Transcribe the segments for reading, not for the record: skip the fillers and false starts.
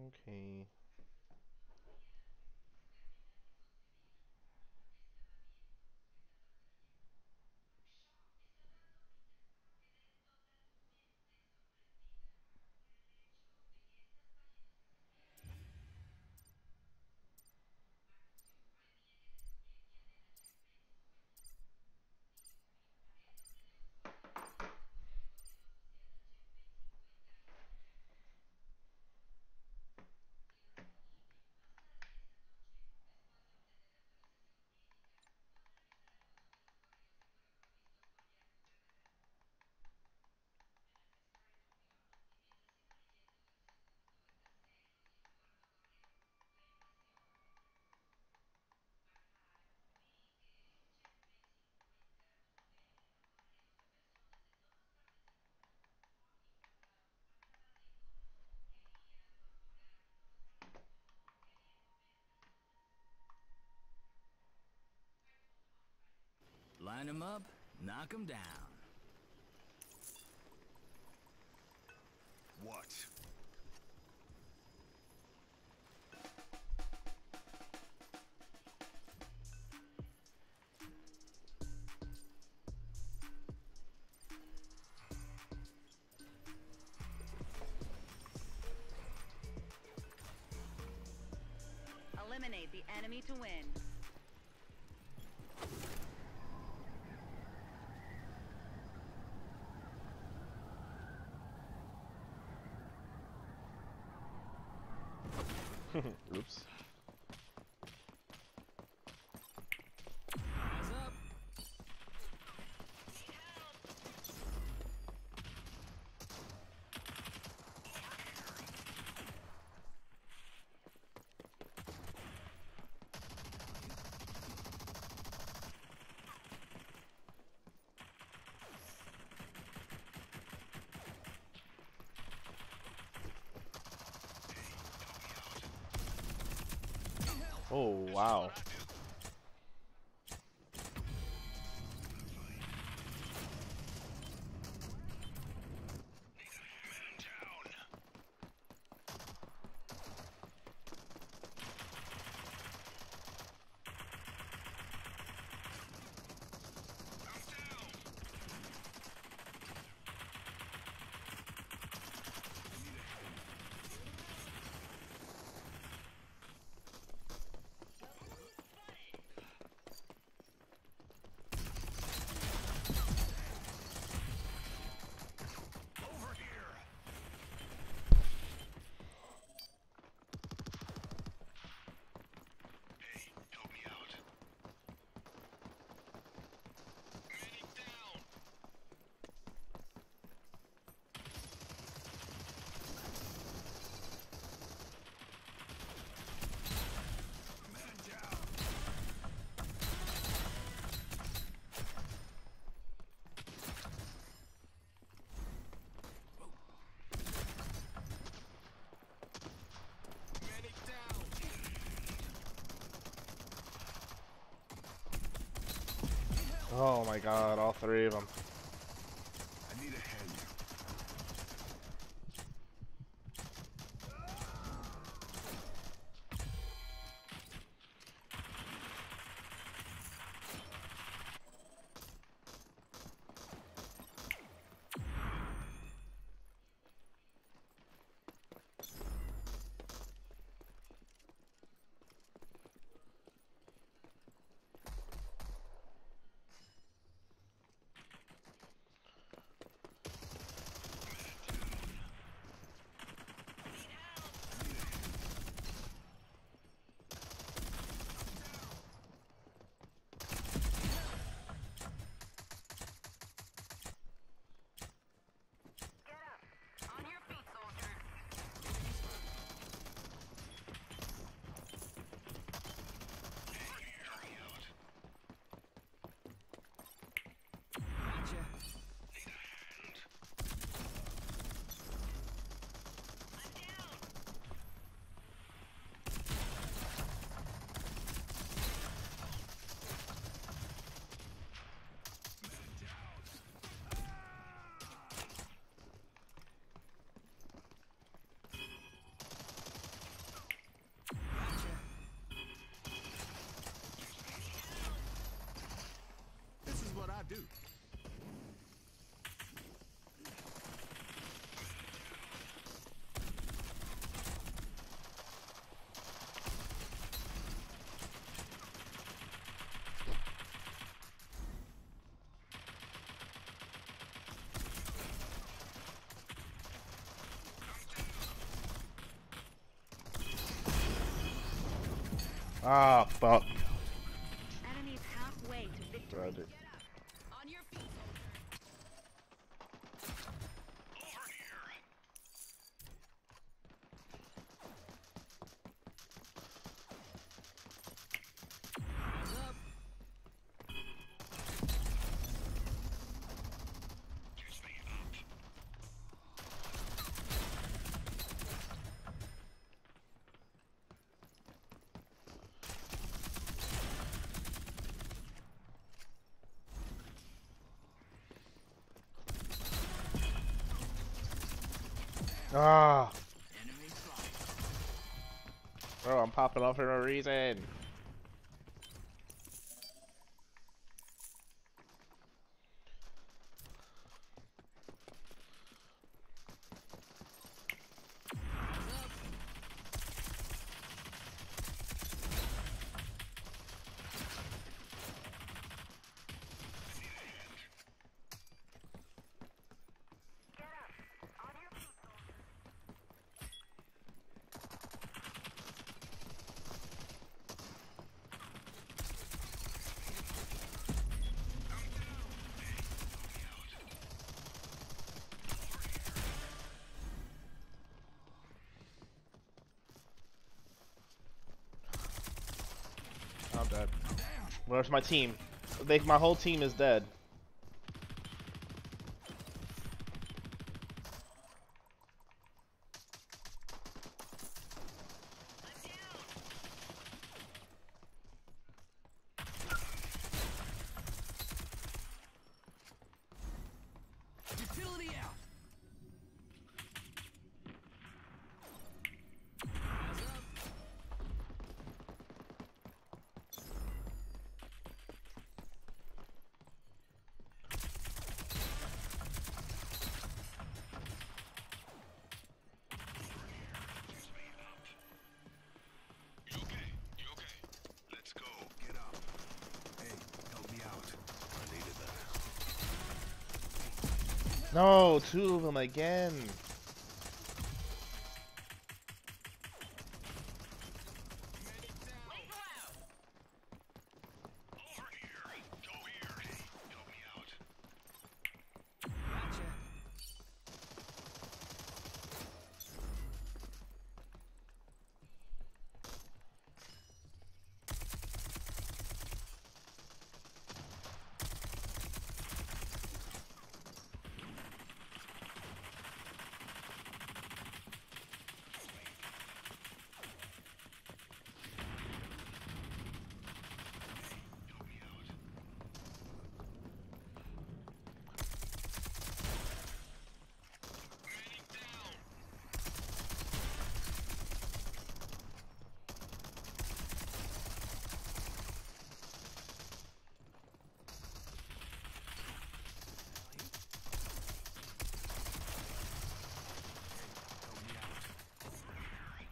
Okay. Line 'em up, knock 'em down. What? Eliminate the enemy to win. Oops. Eyes up. Oh, wow. Over here! Hey, help me out. Medic down! Man down! Medic down! Oh my god, all three of them. I need a hand. Ah, fuck. Enemies halfway to victory. Tragic. On your feet, Over here. Catch me up. Ah, Enemy spotted. bro, I'm popping off for no reason. I'm dead. Where's my team? My whole team is dead. Utility out. You okay? You okay? Let's go. Get up. Hey, help me out. I needed that. No, two of them again. Over here. Go here. Hey, help me out. Gotcha. Help me out. Medic down. Help me out. Over here.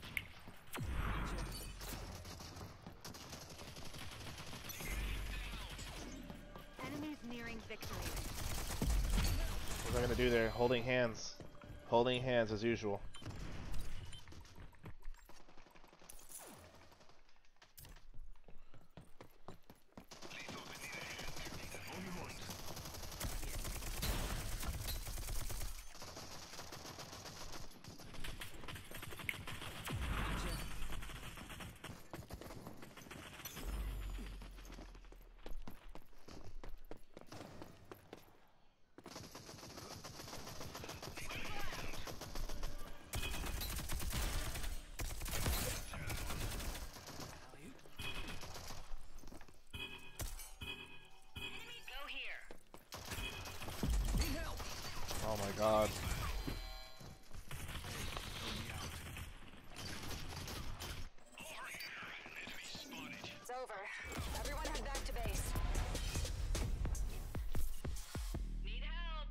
Enemies nearing victory. What's I gonna do there? Holding hands. Holding hands as usual. Go here. Need help. Oh my god. It's over. Everyone head back to base. Need help.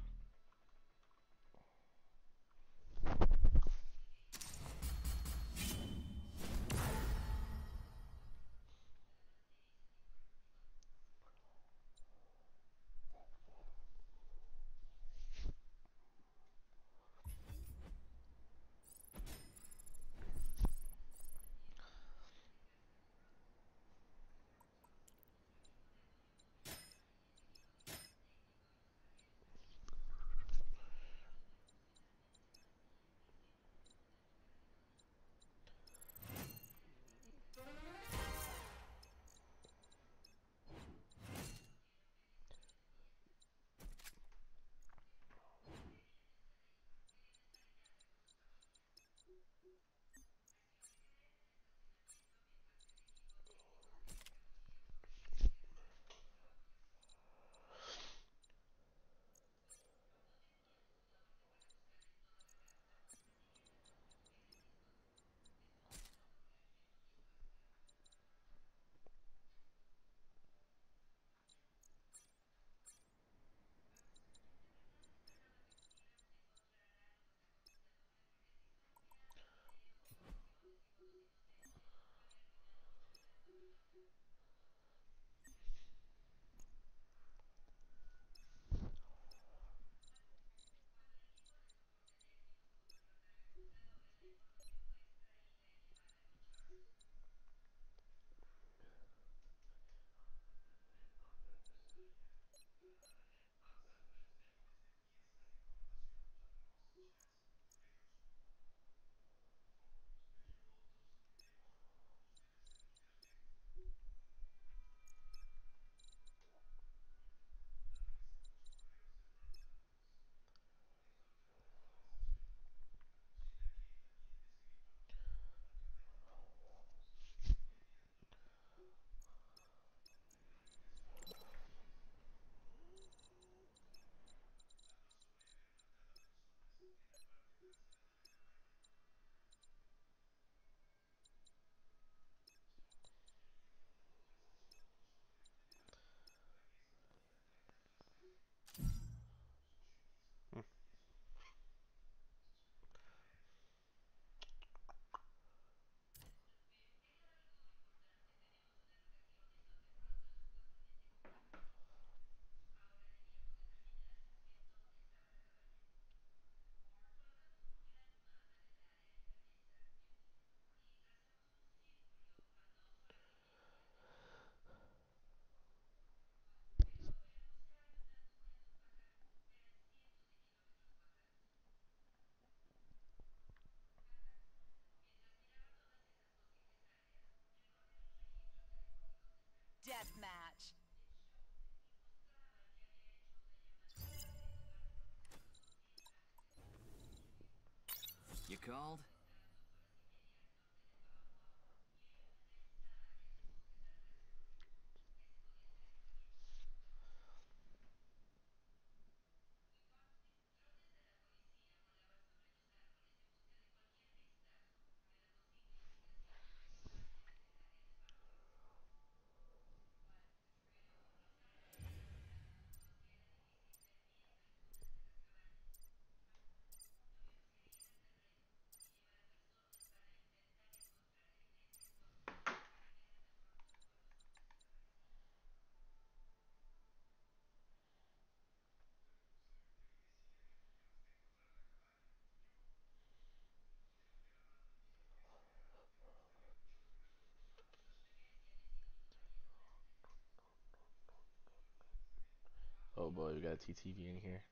boy, we got a TTV in here.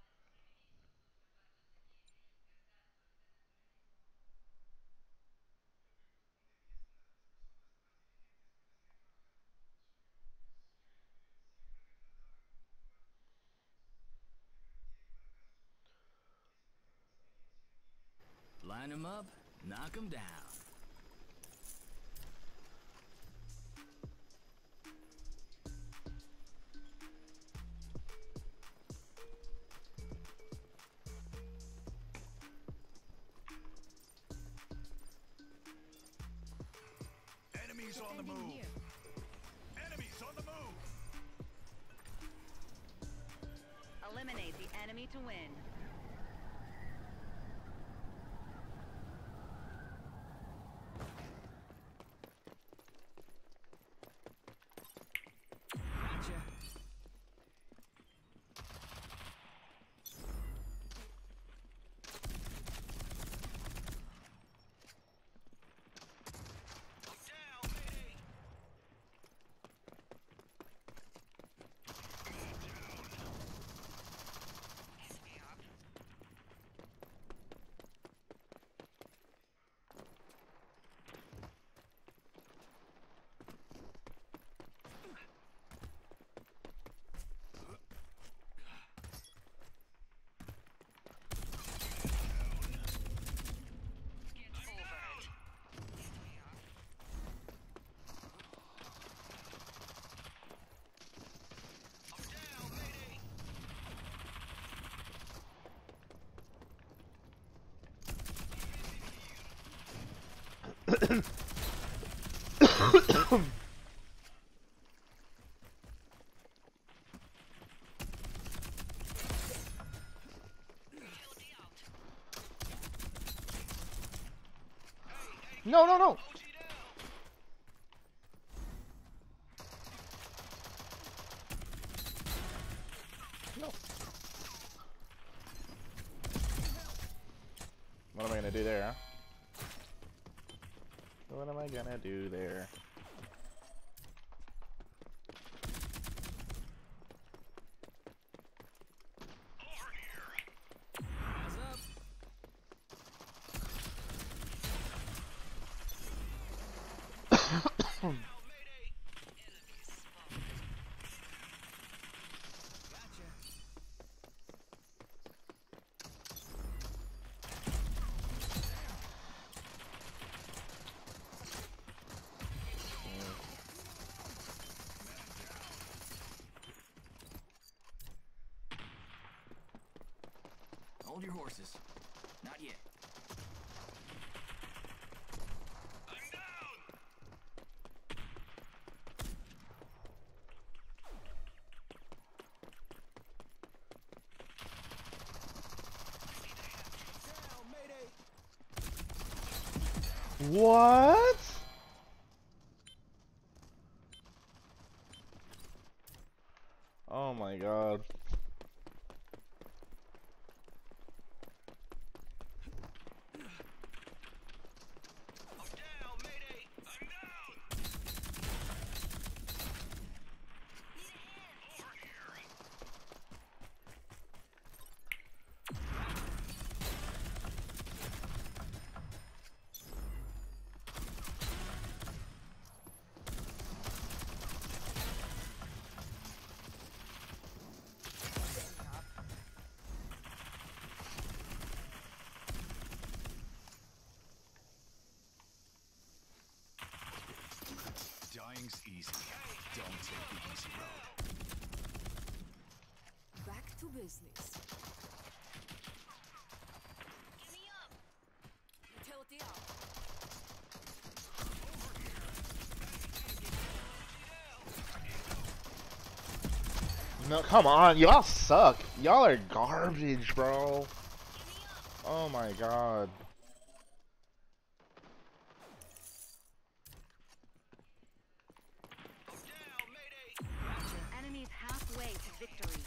Line them up, knock them down. Enemies on the move. Enemies on the move. Eliminate the enemy to win. Gotcha. No, no, no! No. What am I gonna do there, huh? What am I gonna do there? Eyes up. Gotcha. Hold your horses. Not yet. I'm down. What? Oh my god. Dying's easy. Don't take the easy road. Back to business. Give me up. Utility out. No, come on, y'all suck. Y'all are garbage, bro. Oh my god. Enemies halfway to victory.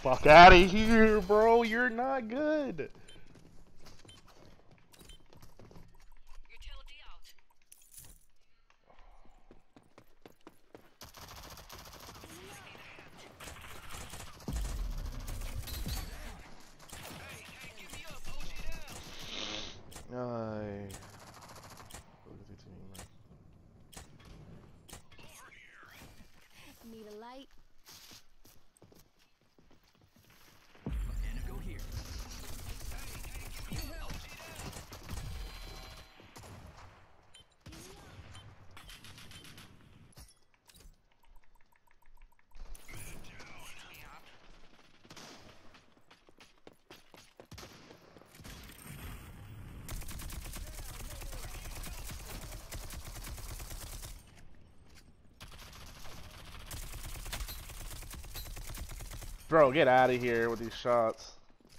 Fuck out of here, bro. You're not good. Utility out. Ay. Need a light? And go here. Bro, get out of here with these shots.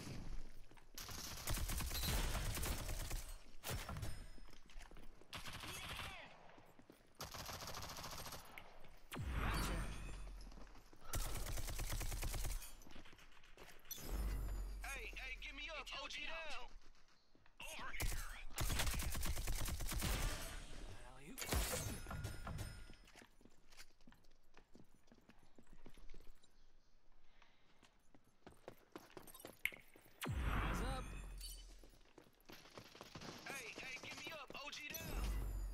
Hey, give me up, OG down. Over here. Alley-oop. Eyes up. Hey, give me up, OG down.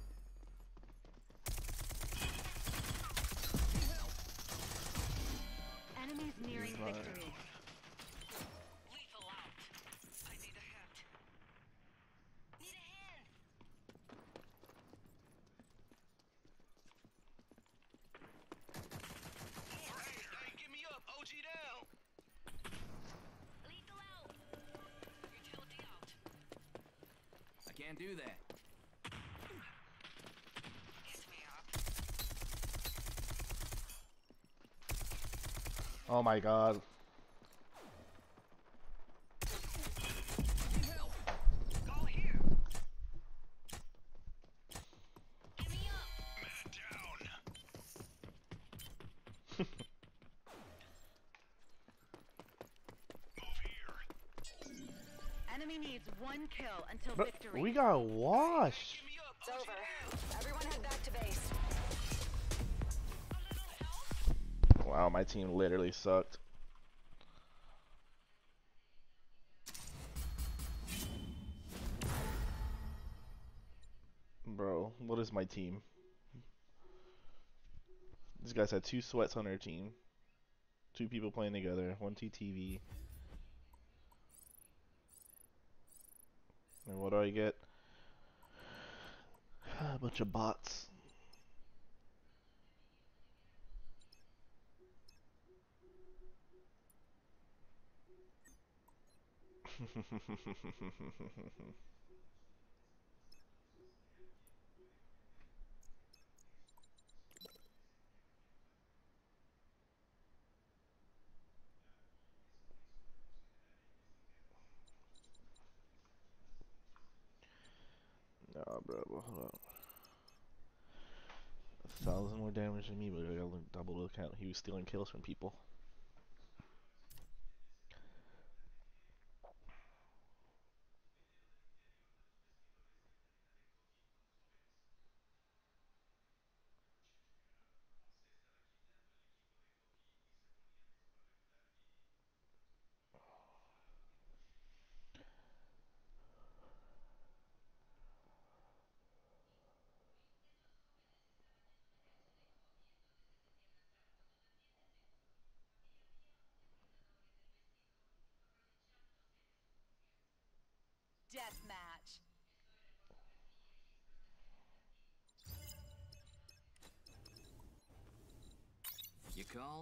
Enemies nearing Right. victory. Lethal out. I need a hand. Need a hand. Hey, give me up, OG down. Lethal out. Utility out. I can't do that. Kiss me up. Oh my god. Go here. Give me up. Man down. Move here. Enemy needs one kill until But victory. we got washed. Give me up, It's OG over. down. Everyone head back to base. A little help? Wow, my team literally sucked. Bro, what is my team? These guys had 2 sweats on their team. 2 people playing together, 1 TTV. And what do I get? A bunch of bots. Nah, bro, hold up. 1,000 more damage than me, but I got double the count. He was stealing kills from people. Deathmatch. You called?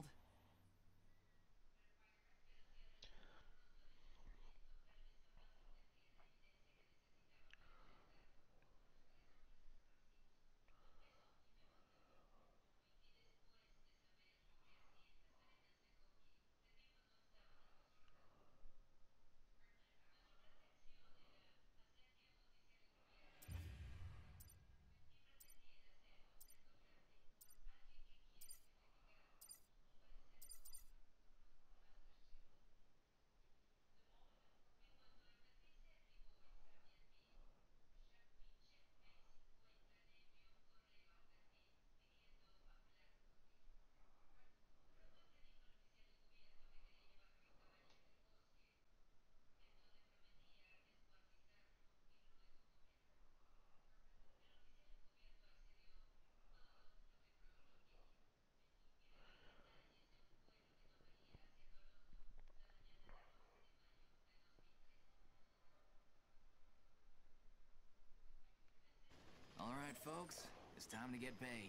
right, folks. It's time to get paid.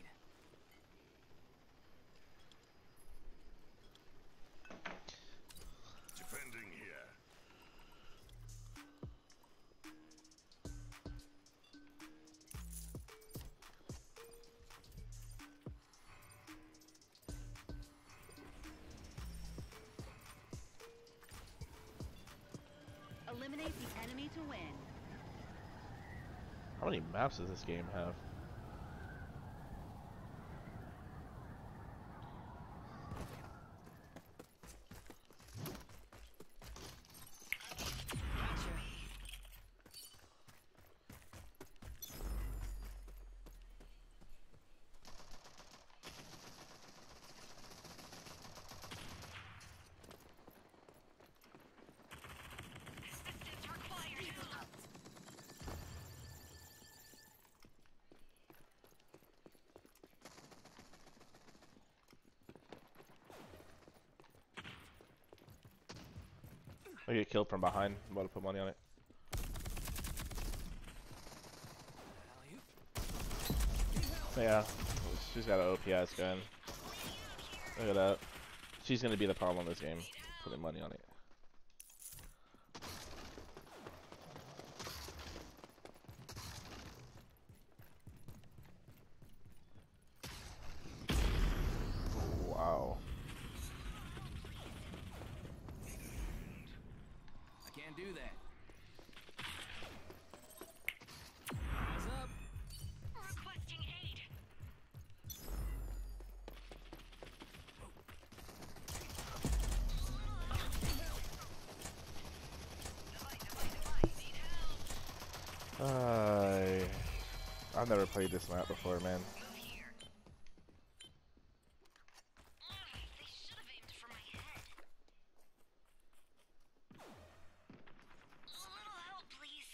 Defending here. Eliminate the enemy to win. How many maps does this game have? Assistance required. I get killed from behind. I'm about to put money on it. Alley-oop. Yeah, she's got an OPS gun. Look at that. She's gonna be the problem on this game. Putting money on it. Wow. I can't do that. Eyes up. Requesting aid. Need help. I've never played this map before, man. Move here. They should have aimed for my head. A little help, please.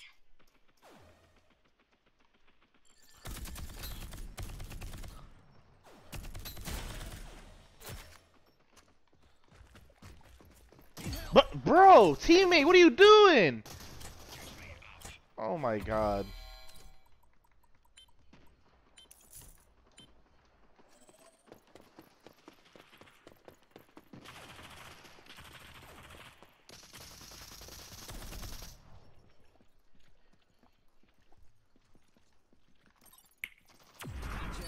But, bro, teammate, what are you doing? Oh my god. Gotcha.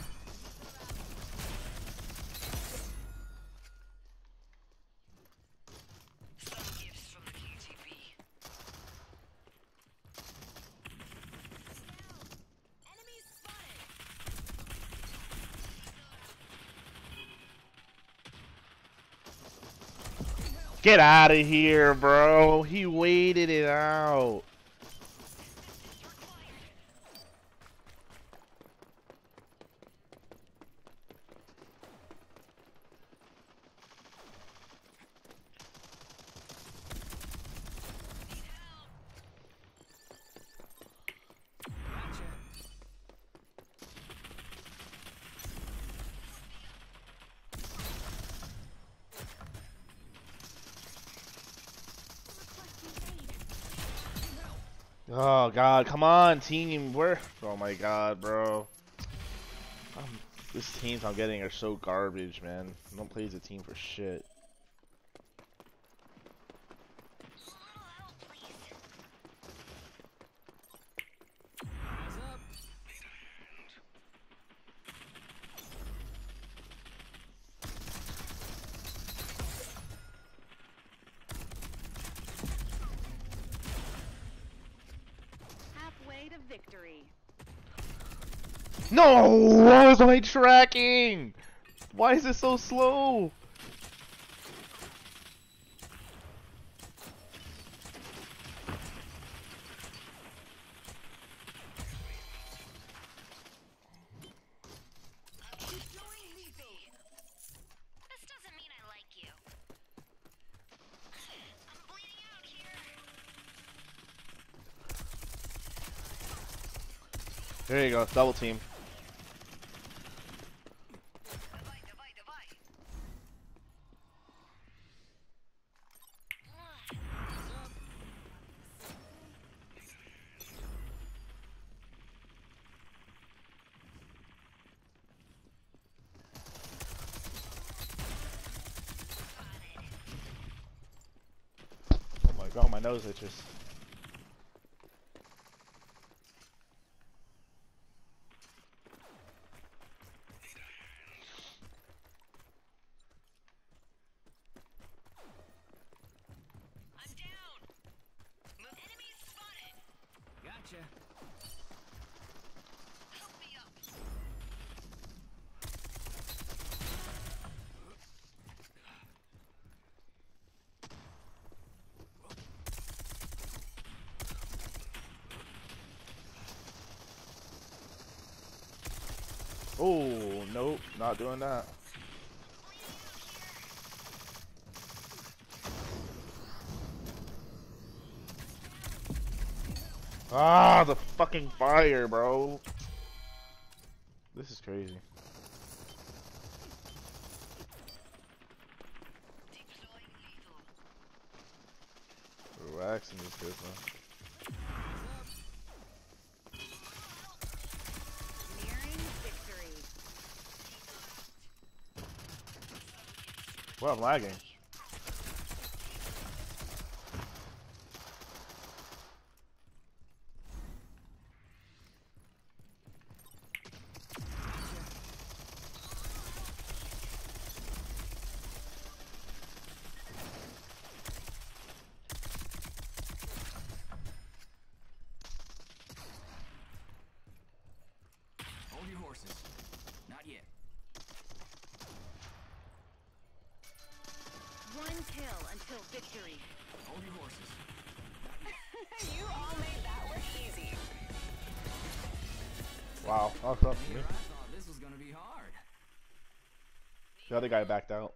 Some gifts from the KGB. Enemies spotted. Get out of here, bro. He waited it out. Gotcha. Oh god, come on, team. Where? Oh my god, bro. These teams I'm getting are so garbage, man. I don't play as a team for shit. A little help, please. Eyes up. Halfway to victory. No! What was my tracking? Why is it so slow? Keep going, Leafy. This doesn't mean I like you. I'm bleeding out here. There you go, double team. Давай, давай, давай. Oh, my nose itches. I'm down. Enemy spotted. Gotcha. Help me up. Oh, nope, not doing that. Ah, the fucking fire, bro. This is crazy. Deploying lethal. Relaxing is good, man. Nearing victory. Well, I'm lagging. Hold your horses. Not yet. One kill until victory. Hold your horses. You all made that look easy. Wow, that's up to Here, me. I thought this was gonna be hard. The other guy backed out.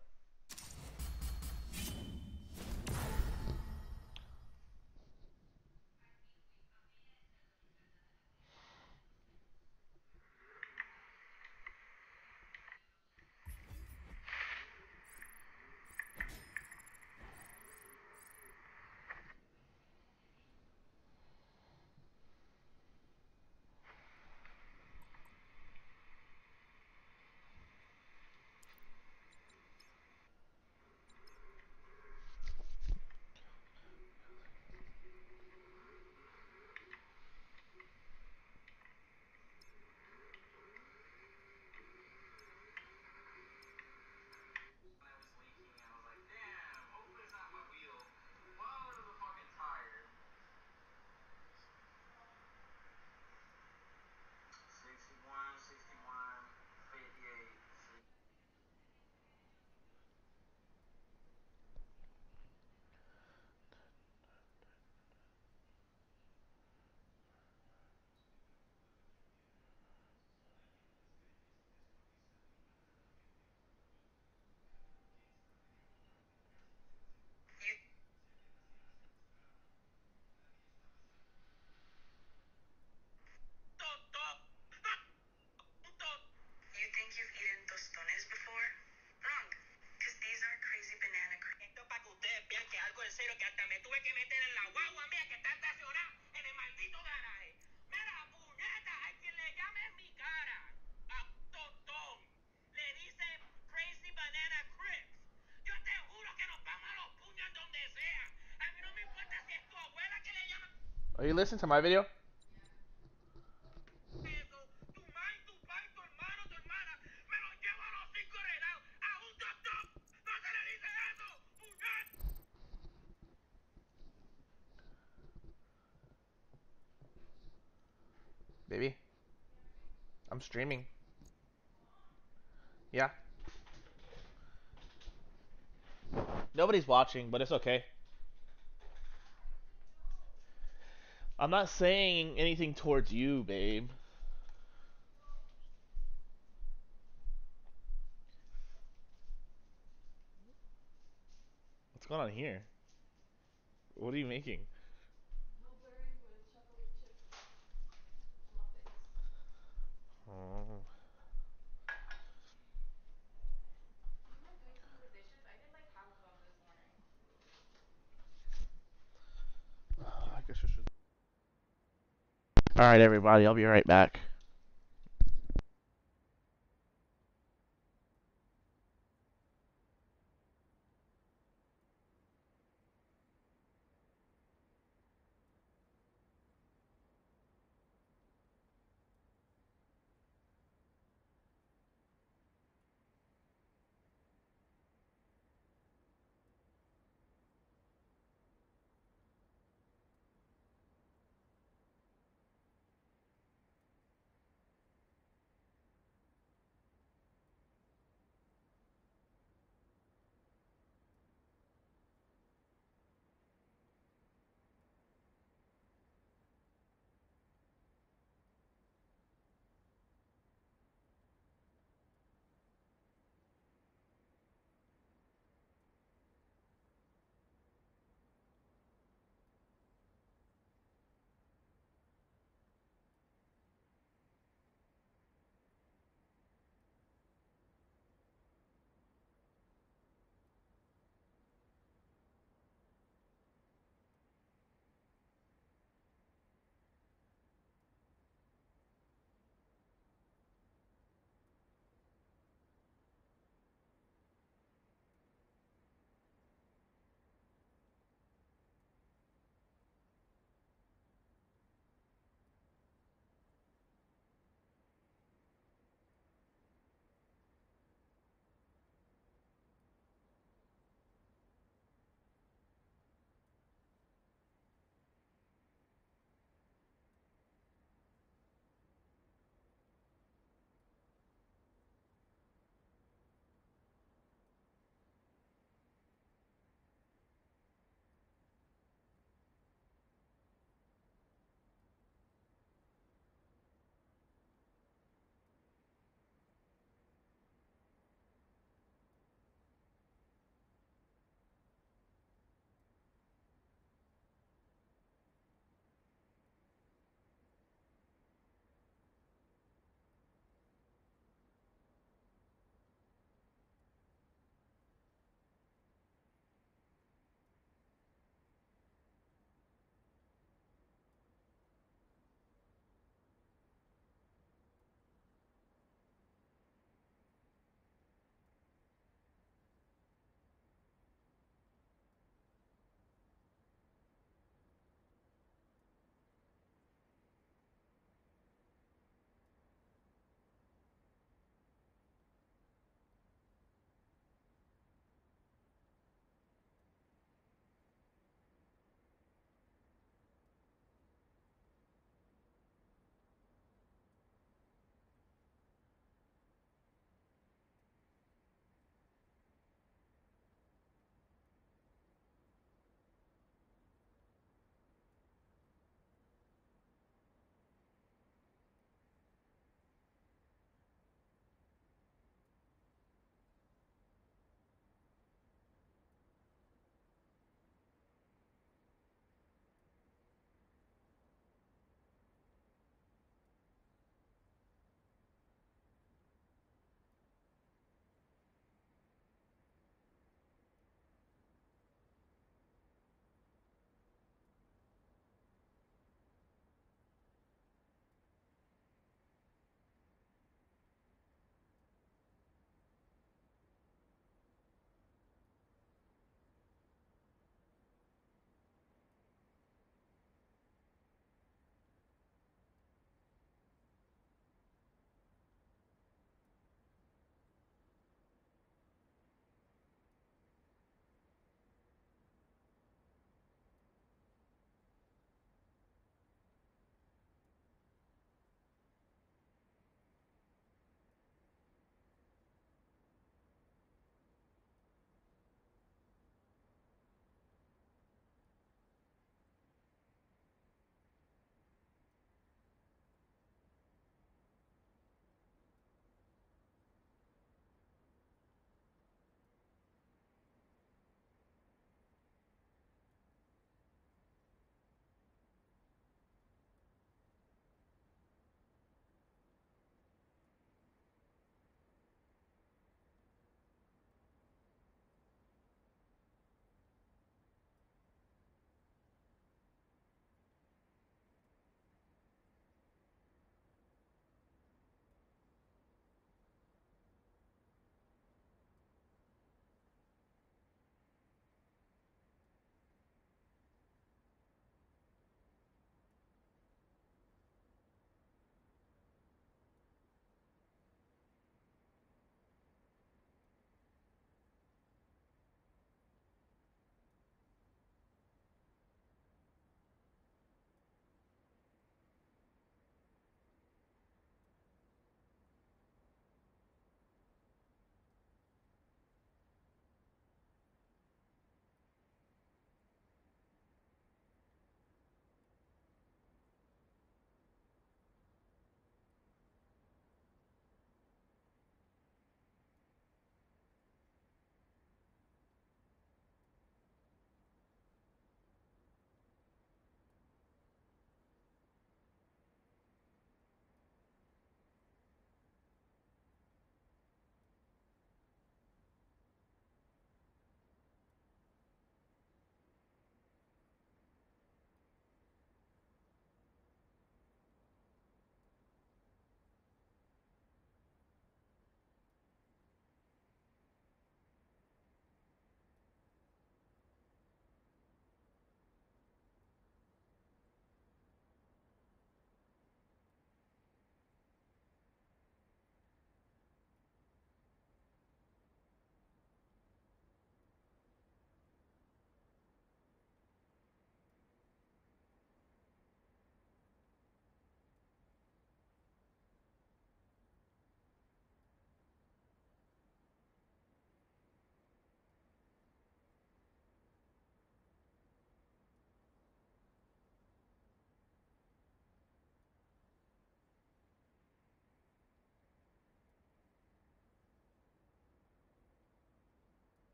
You think you've eaten tostones before? Wrong, because these are crazy banana cream. Esto para que ustedes vean que algo en serio que hasta me tuve que meter en la guagua mía que está estacionada en el maldito garaje. Mira, puñeta, hay quien le llame en mi cara a tostón. Le dice crazy banana crisps. Yo te juro que nos vamos a los puños donde sea. A mí no me importa si es tu abuela que le llama Are you listening to my video? eso. Tu mamá y tu papá y tu hermano, tu hermana, me los llevo a los 5 heredados a un tostón. No se le dice eso, puñeta. Baby, I'm streaming. Yeah. Nobody's watching, but it's okay. I'm not saying anything towards you, babe. What's going on here? What are you making? Oh. I guess I should. Alright, everybody, I'll be right back.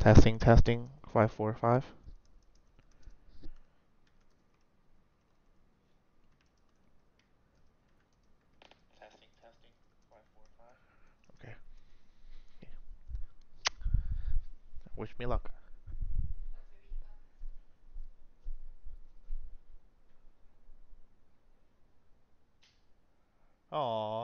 Testing, testing. 545. Testing, testing. 545. Okay. Wish me luck. Aww.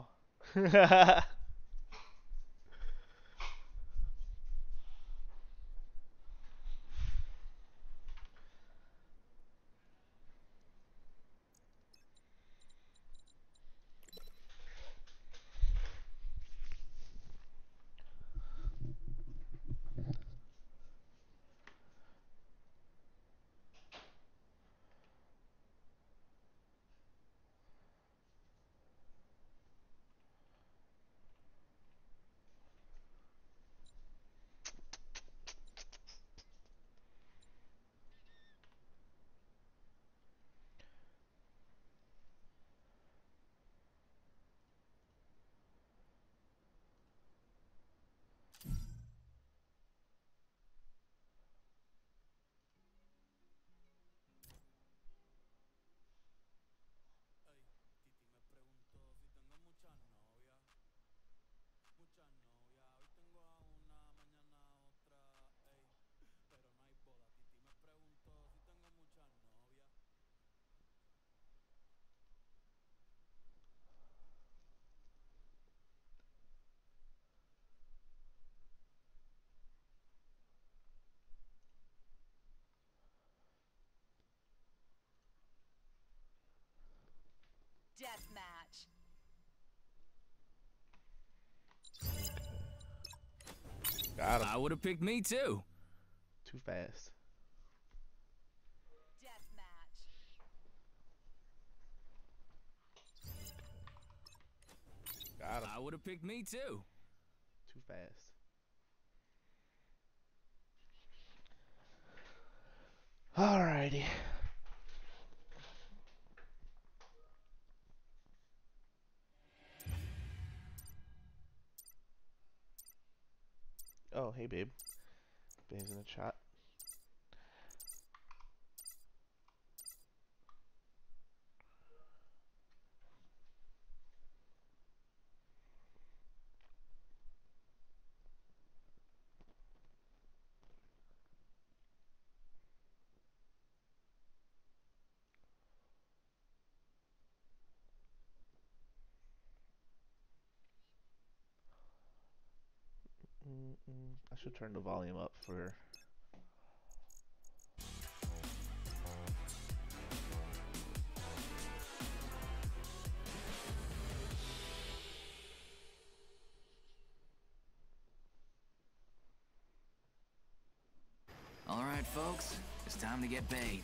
Deathmatch. Got him. I would have picked me too. Too fast. Deathmatch. Got him. I would have picked me too. Too fast. Alrighty. Oh, hey, babe. Babe's in the chat. I should turn the volume up for... All right, folks, it's time to get paid.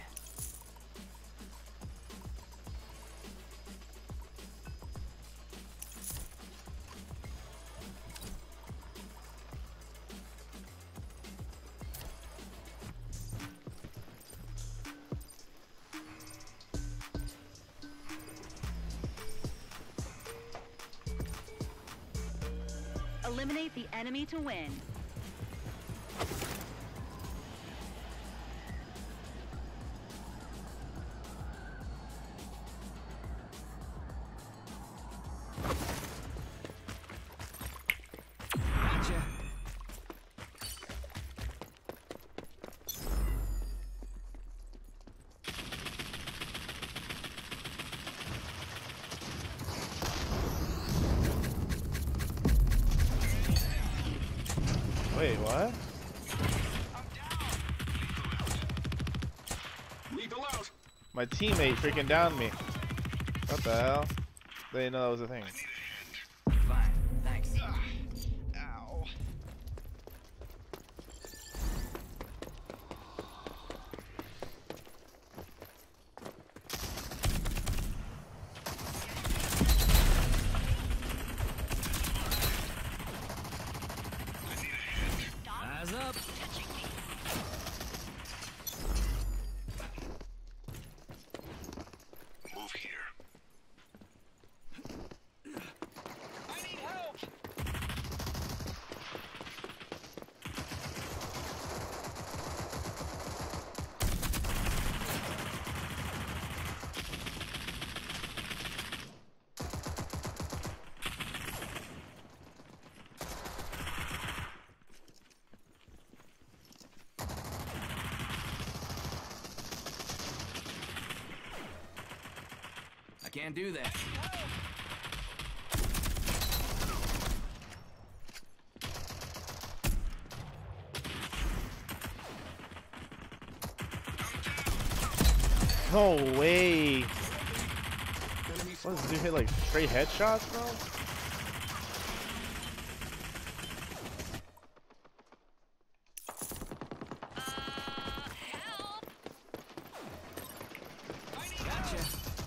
Eliminate the enemy to win. Gotcha. Wait, what? Lethal out. My teammate freaking downed me. What the hell? They didn't know that was a thing. Fine, thanks. Ow. Eyes up. Move here. I need help. Can't do that. No way. What, does he hit like straight headshots, bro? Help! Gotcha.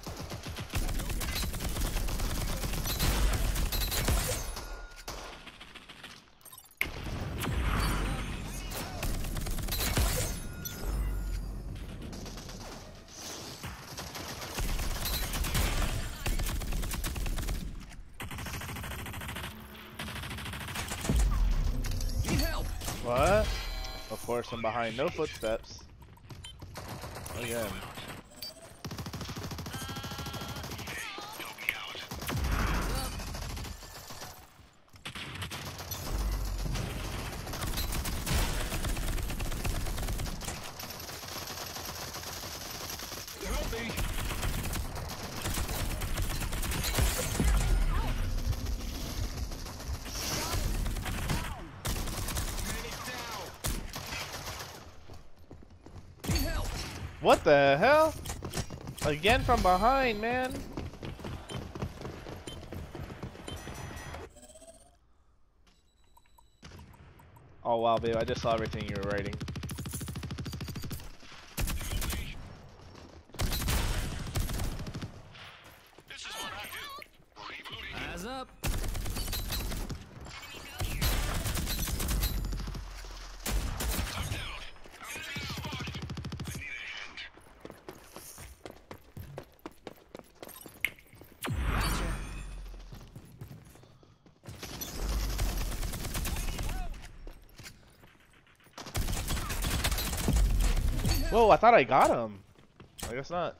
Need help. What? Of course, I'm behind. No footsteps. Again. Help me out. Help me. Need help. What the hell? Again from behind, man. Oh wow, babe, I just saw everything you were writing. This is what I do. Rebooting. Eyes up. I'm down. Enemy spotted. I need a hand. Gotcha. Whoa, I thought I got him. I guess not.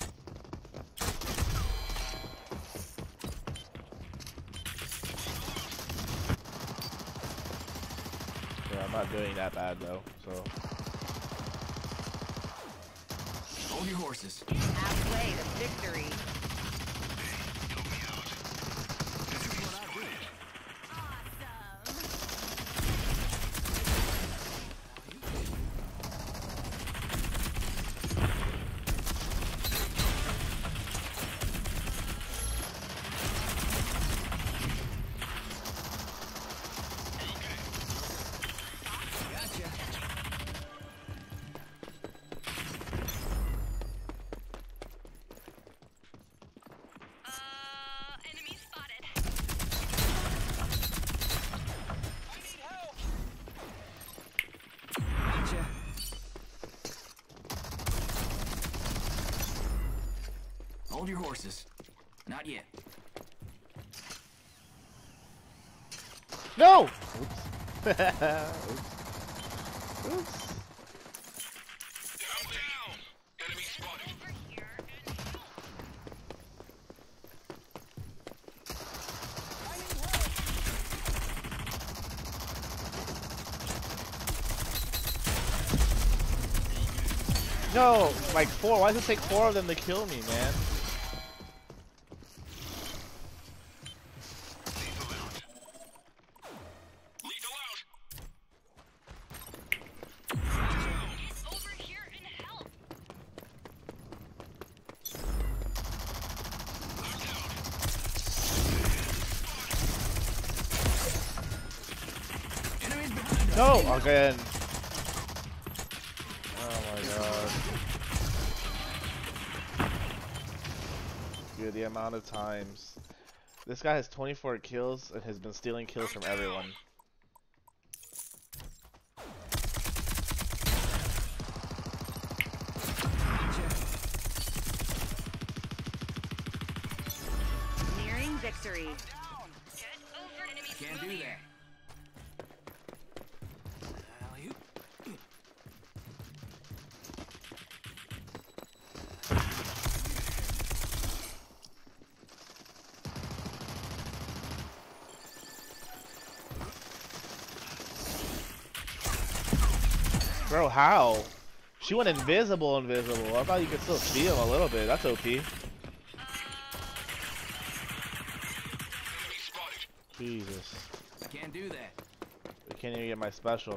Yeah, I'm not doing that bad though, so. Hold your horses. Halfway to victory. Help me out. Enemy spotted. Awesome. Gotcha. Enemy spotted. Gotcha. Hold your horses. Not yet. No! Oops. Oops. Oops. I'm down. Enemy spotted. Over here and help. No! Like four. Why does it take four of them to kill me, man? Lethal out. Lethal out. Over here and help. Enemies behind us. No! Again. Oh my god. Dude, the amount of times. This guy has 24 kills and has been stealing kills from everyone. Nearing victory. Can't do that. Alley-oop. Bro, how? She went invisible. I thought you could still see him a little bit. That's OP. Jesus. I can't do that. I can't even get my special.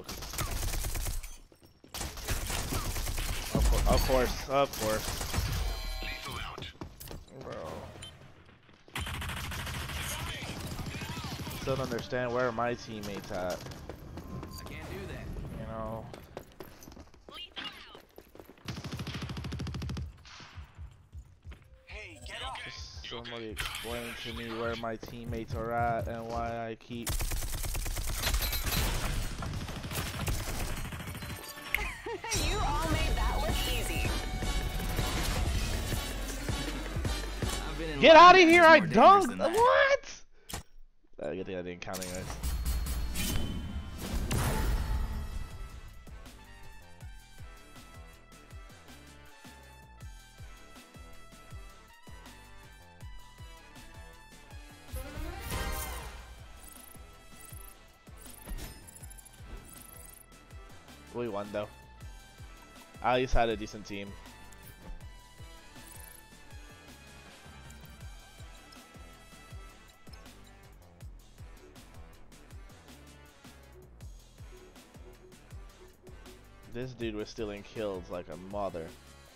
Of course. Lethal out. Bro. Still don't understand where my teammates at. I can't do that. You know. Hey, get up. Just somebody explain to me where my teammates are at and why I keep. You all made that look easy. I've been in Get line out of matches here! I more dangerous dunked. than that. What? Good thing I didn't count anyways. We won though. I at least had a decent team. This dude was stealing kills like a mother.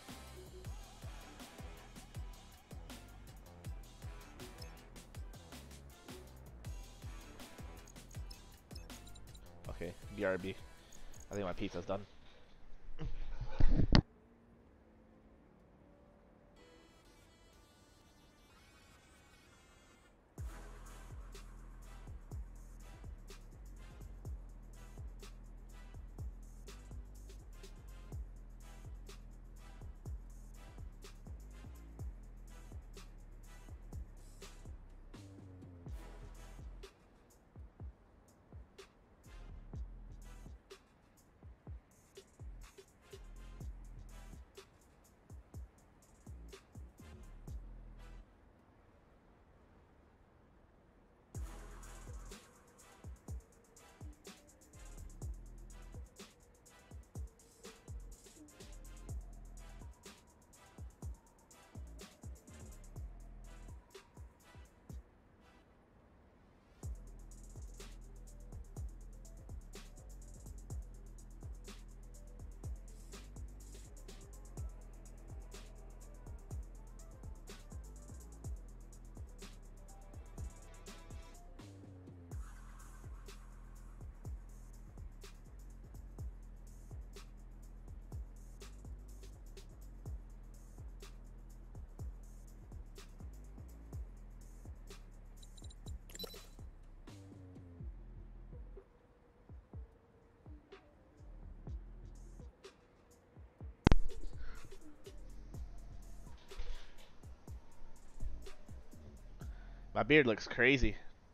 Okay, BRB. I think my pizza's done. My beard looks crazy.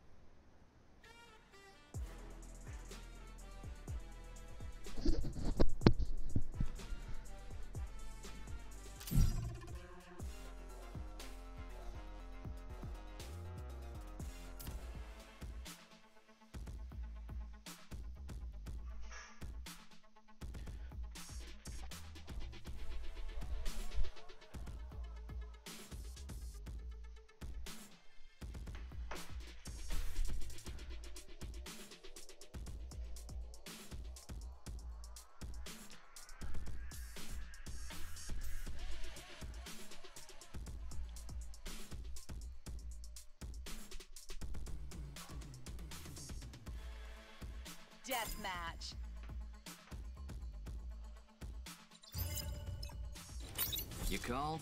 Deathmatch. You called?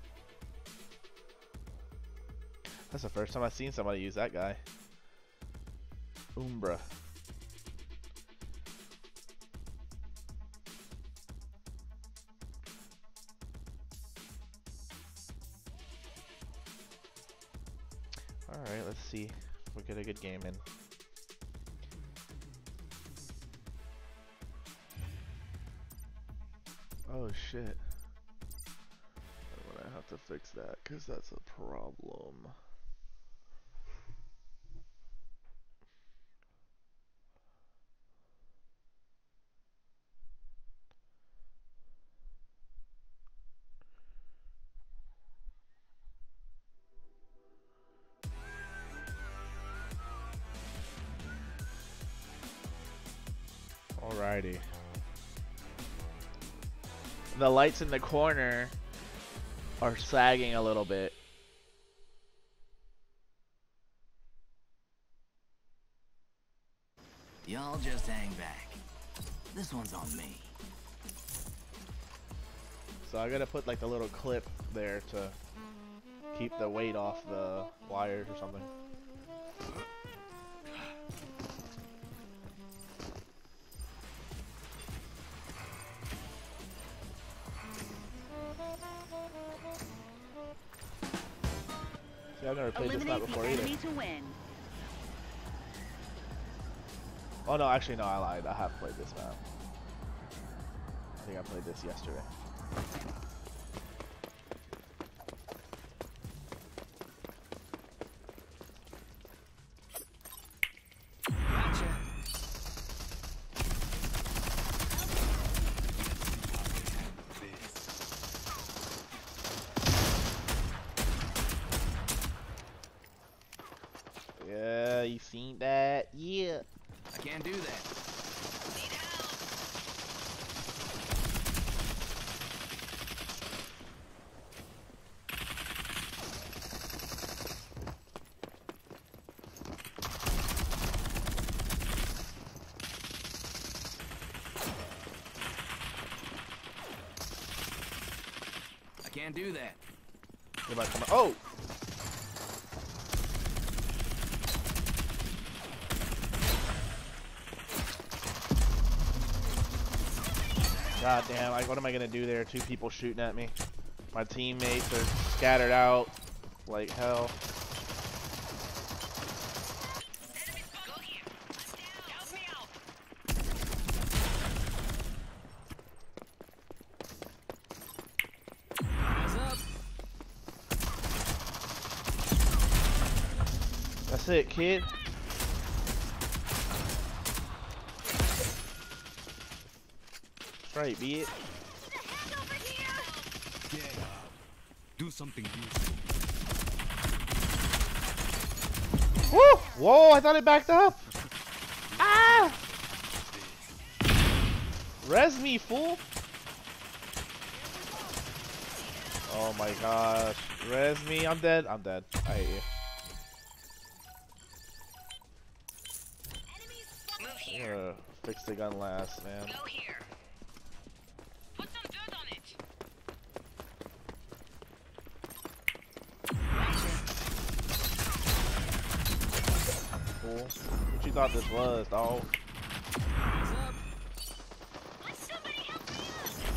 That's the first time I've seen somebody use that guy. Umbra. Alright, let's see if we get a good game in. Oh shit. I'm gonna have to fix that because that's a problem. Alrighty. The lights in the corner are sagging a little bit. Y'all just hang back. This one's on me. So I gotta put like a little clip there to keep the weight off the wires or something. See, I've never played this map Eliminate before the either. enemy to win. Oh no, actually no, I lied. I have played this map. I think I played this yesterday. Gotcha. Yeah, you seen that? Yeah. I can't do that. I can't do that. They might come. Oh! God damn, like what am I gonna do there? Two people shooting at me. My teammates are scattered out like hell. Eyes up. That's it, kid. Right, be it. Get up. Do something useful. Woo! Whoa, I thought it backed up. Ah! Res me, fool. Oh my gosh. Res me. I'm dead. I'm dead. I hate you. Move I'm here. gonna fix the gun last, man. Go here. Put some dirt on it. Fool. What you thought this was, dog? Eyes up. Let somebody help me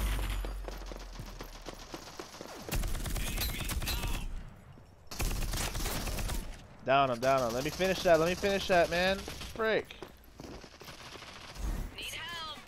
out. Down him, down him. Let me finish that. Let me finish that, man. Frick. Need help.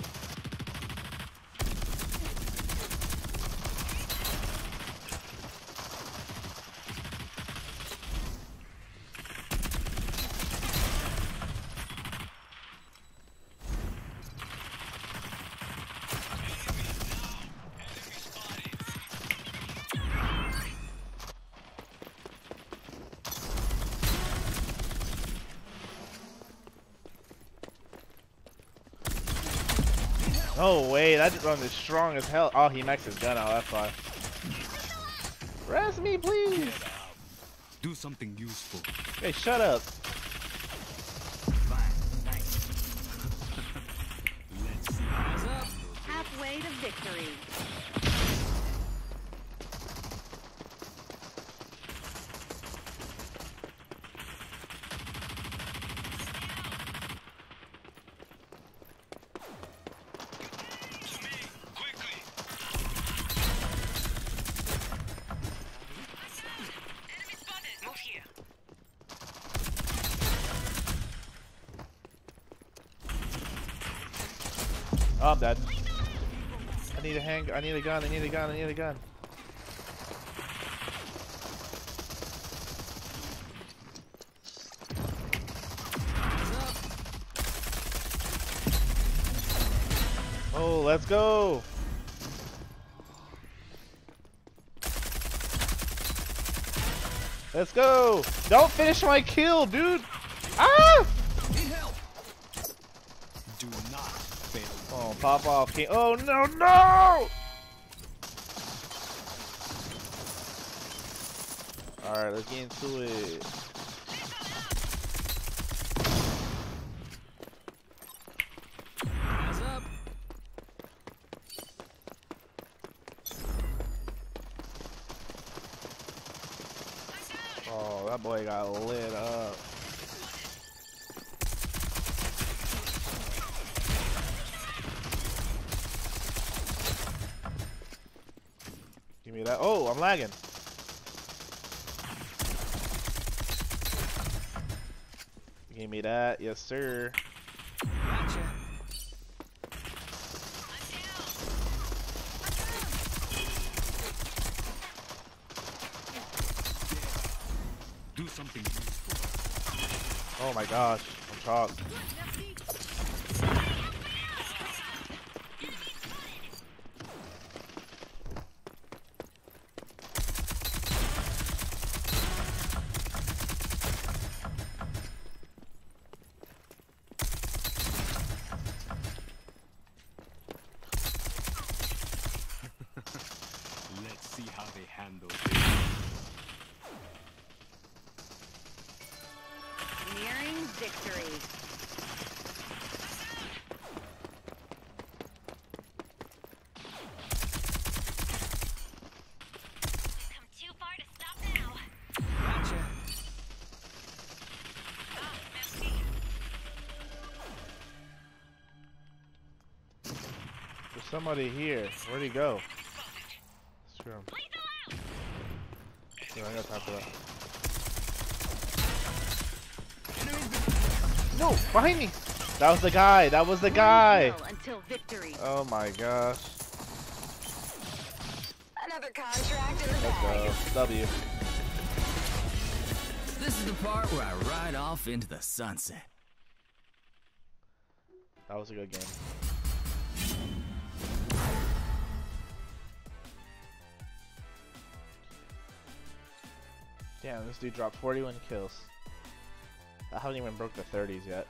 No way, that run is strong as hell. Oh, he maxed his gun out, that's why. Res me, please. Do something useful. Hey, shut up. Fine. Thanks. Let's see. Eyes up. Halfway to victory. Enemy spotted. Move here. Oh, I'm dead. I need a I need a gun, I need a gun, I need a gun. Oh, let's go. Let's go. Don't finish my kill, dude. Ah! Need help. Do not fail. Oh, pop off, King. Oh no, no! All right, let's get into it. Eyes up. Oh, that boy got lit up. Give me that. Oh, I'm lagging. Give me that. Yes, sir. Gotcha. Do something useful. Oh my gosh. I'm shocked. Let's see how they handle Nearing victory. Come too far to stop now. Gotcha. Oh, merci. There's somebody here. Where'd he go? Screw him. Lethal out. Yeah, I got time for that. No, behind me. That was the guy. That was the guy. One kill until victory. Oh my gosh. Another contract in the Let's bag. go. W. This is the part where I ride off into the sunset. That was a good game. Damn, this dude dropped 41 kills. I haven't even broke the 30s yet.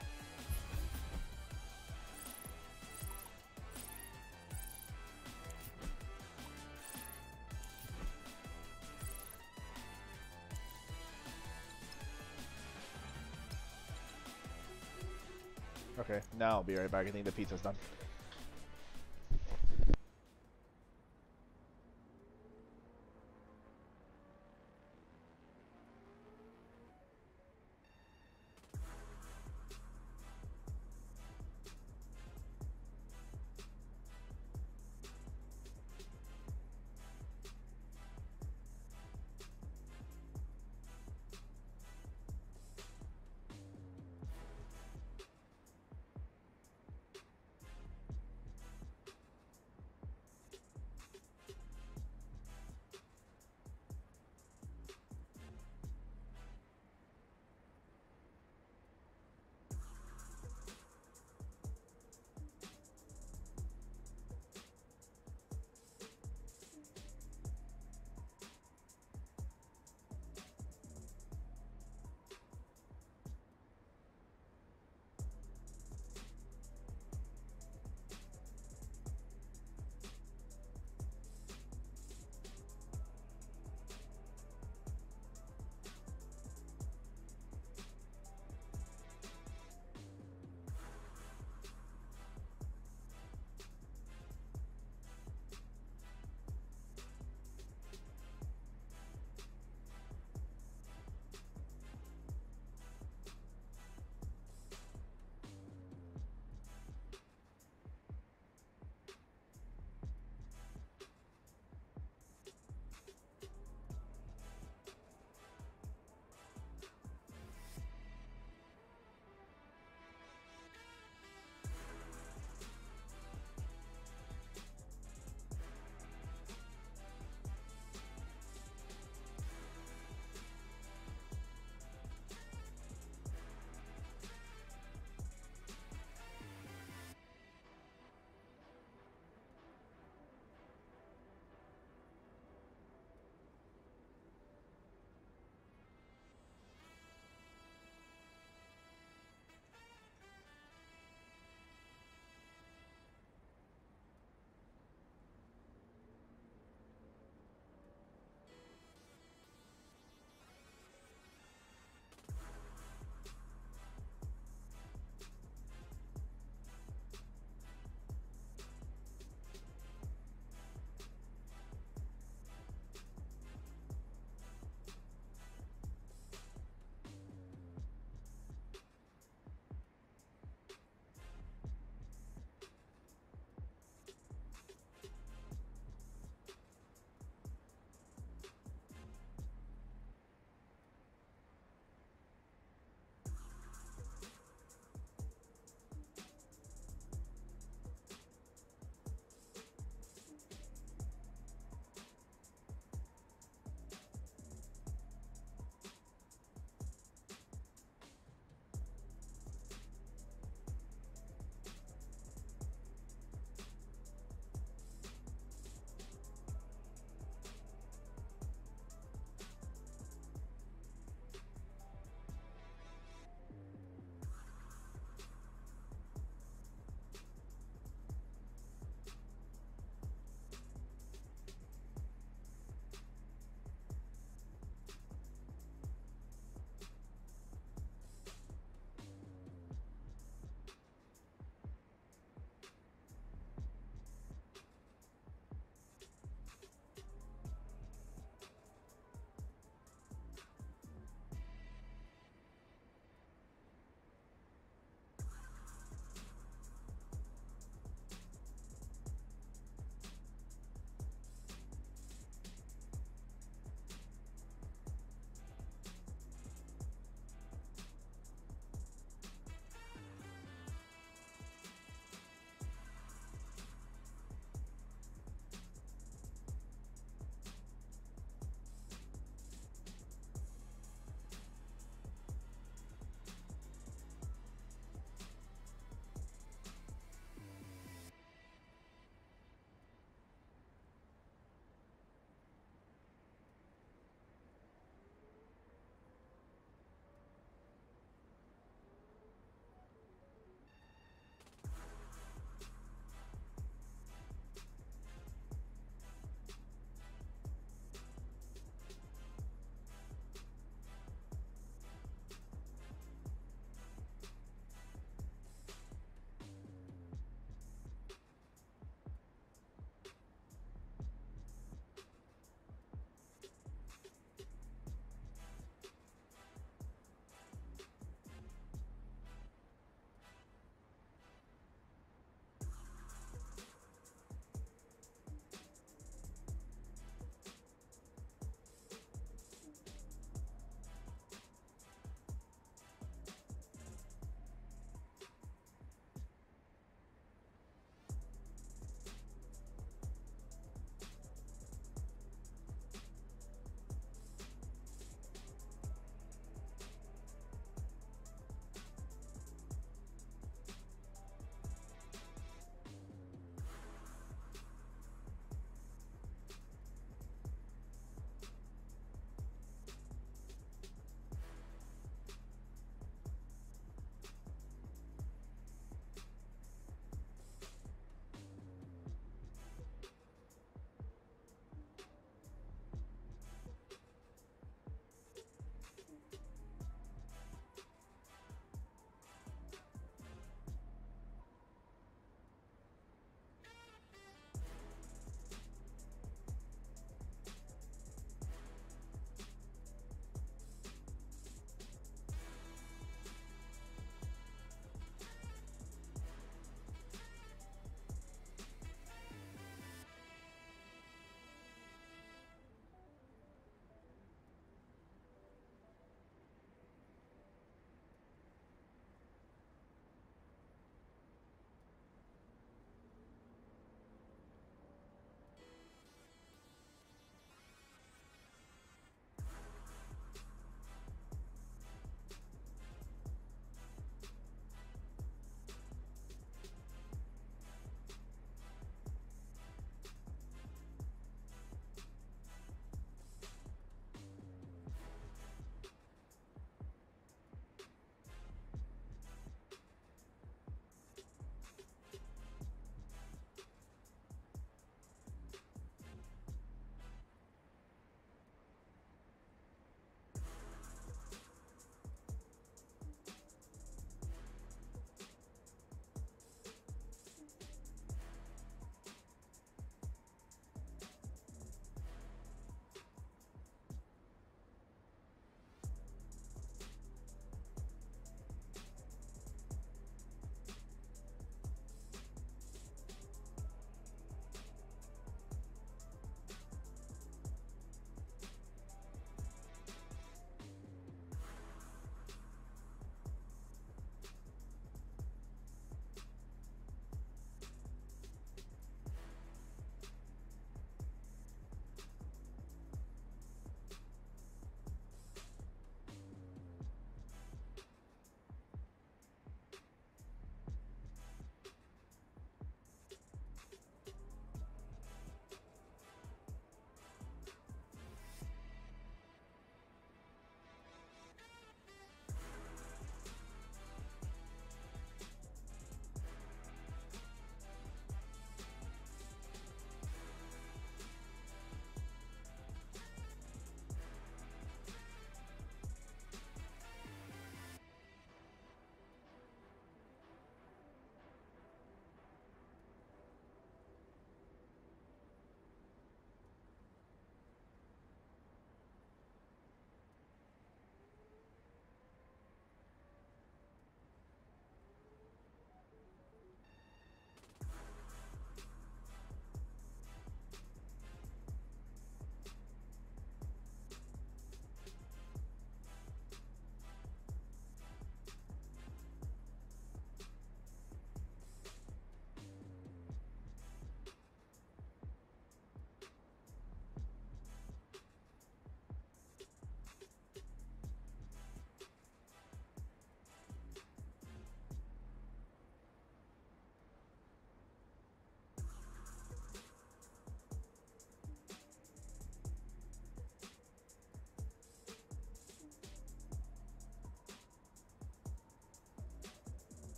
Okay, now I'll be right back. I think the pizza's done.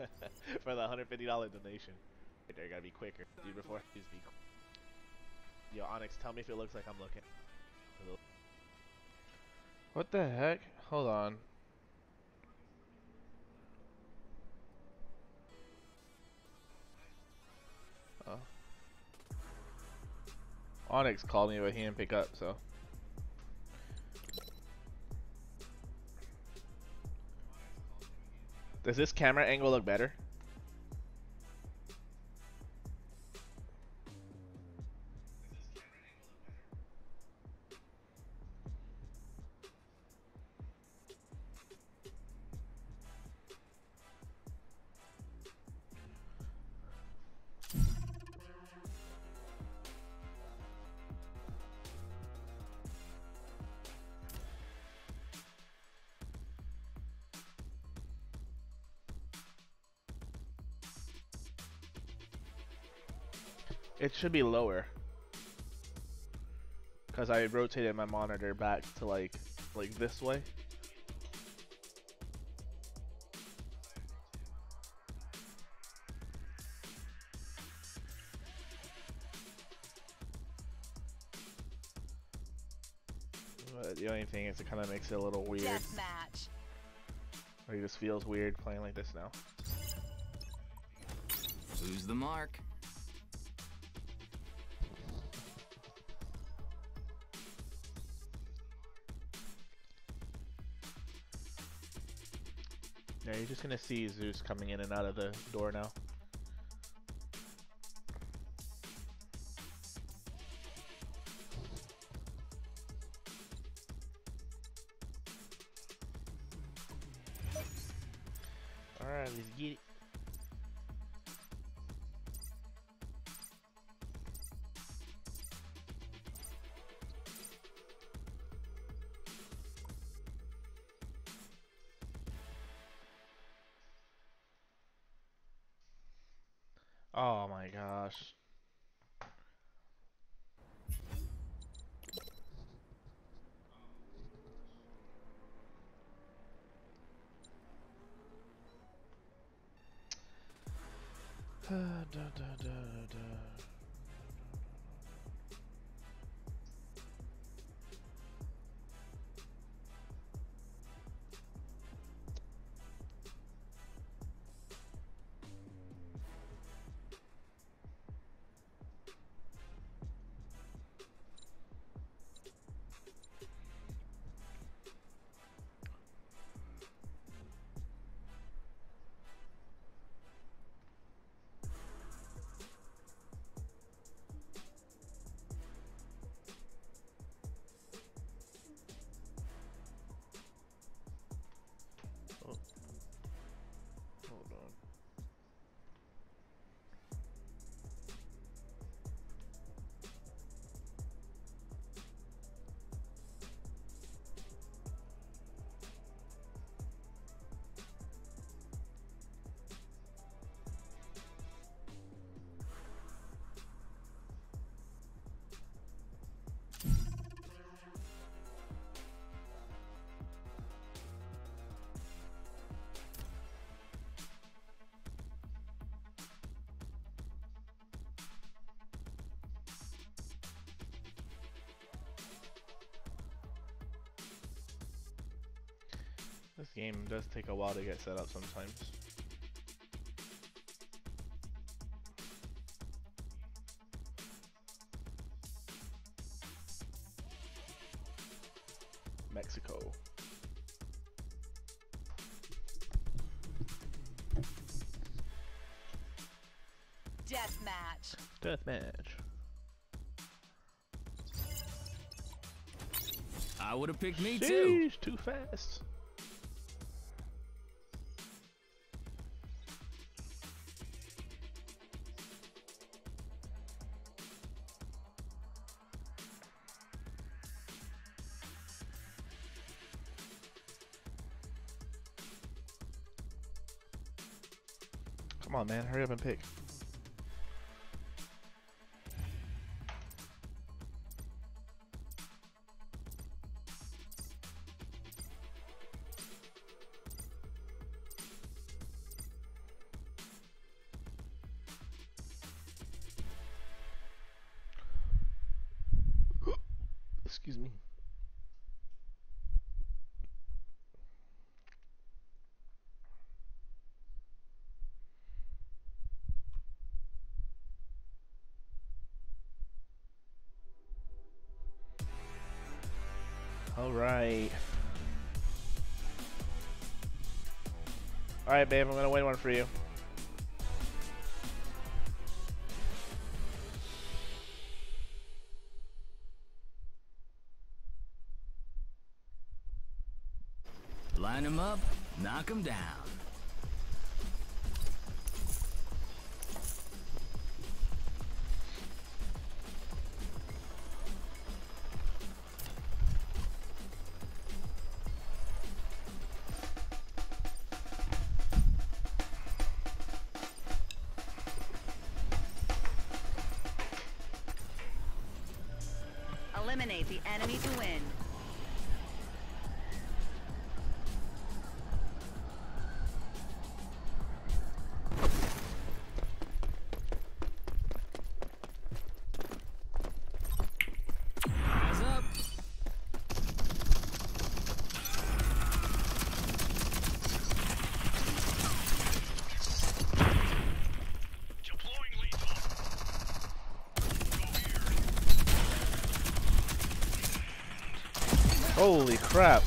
For the $150 donation. Right there, gotta be quicker. Dude, before just be. Yo, Onyx, tell me if it looks like I'm looking. What the heck? Hold on. Oh. Onyx called me, but he didn't pick up, so. Does this camera angle look better? It should be lower. Cause I rotated my monitor back to like this way. But the only thing is it kind of makes it a little weird. Deathmatch. Like, it just feels weird playing like this now. Who's the mark? Yeah, you're just gonna see Zeus coming in and out of the door now. Alright, let's get it. Oh my gosh. Da, da, da, da. Oh. Hold on. This game does take a while to get set up sometimes. Mexico. Deathmatch. Deathmatch. I would have picked me too. Sheesh, too fast. Come on, man, hurry up and pick. Excuse me. Alright. Alright, babe, I'm gonna win one for you. Line them up, knock them down. Eliminate the enemy to win. Eyes up. Deploying lethal. Go here. Holy crap.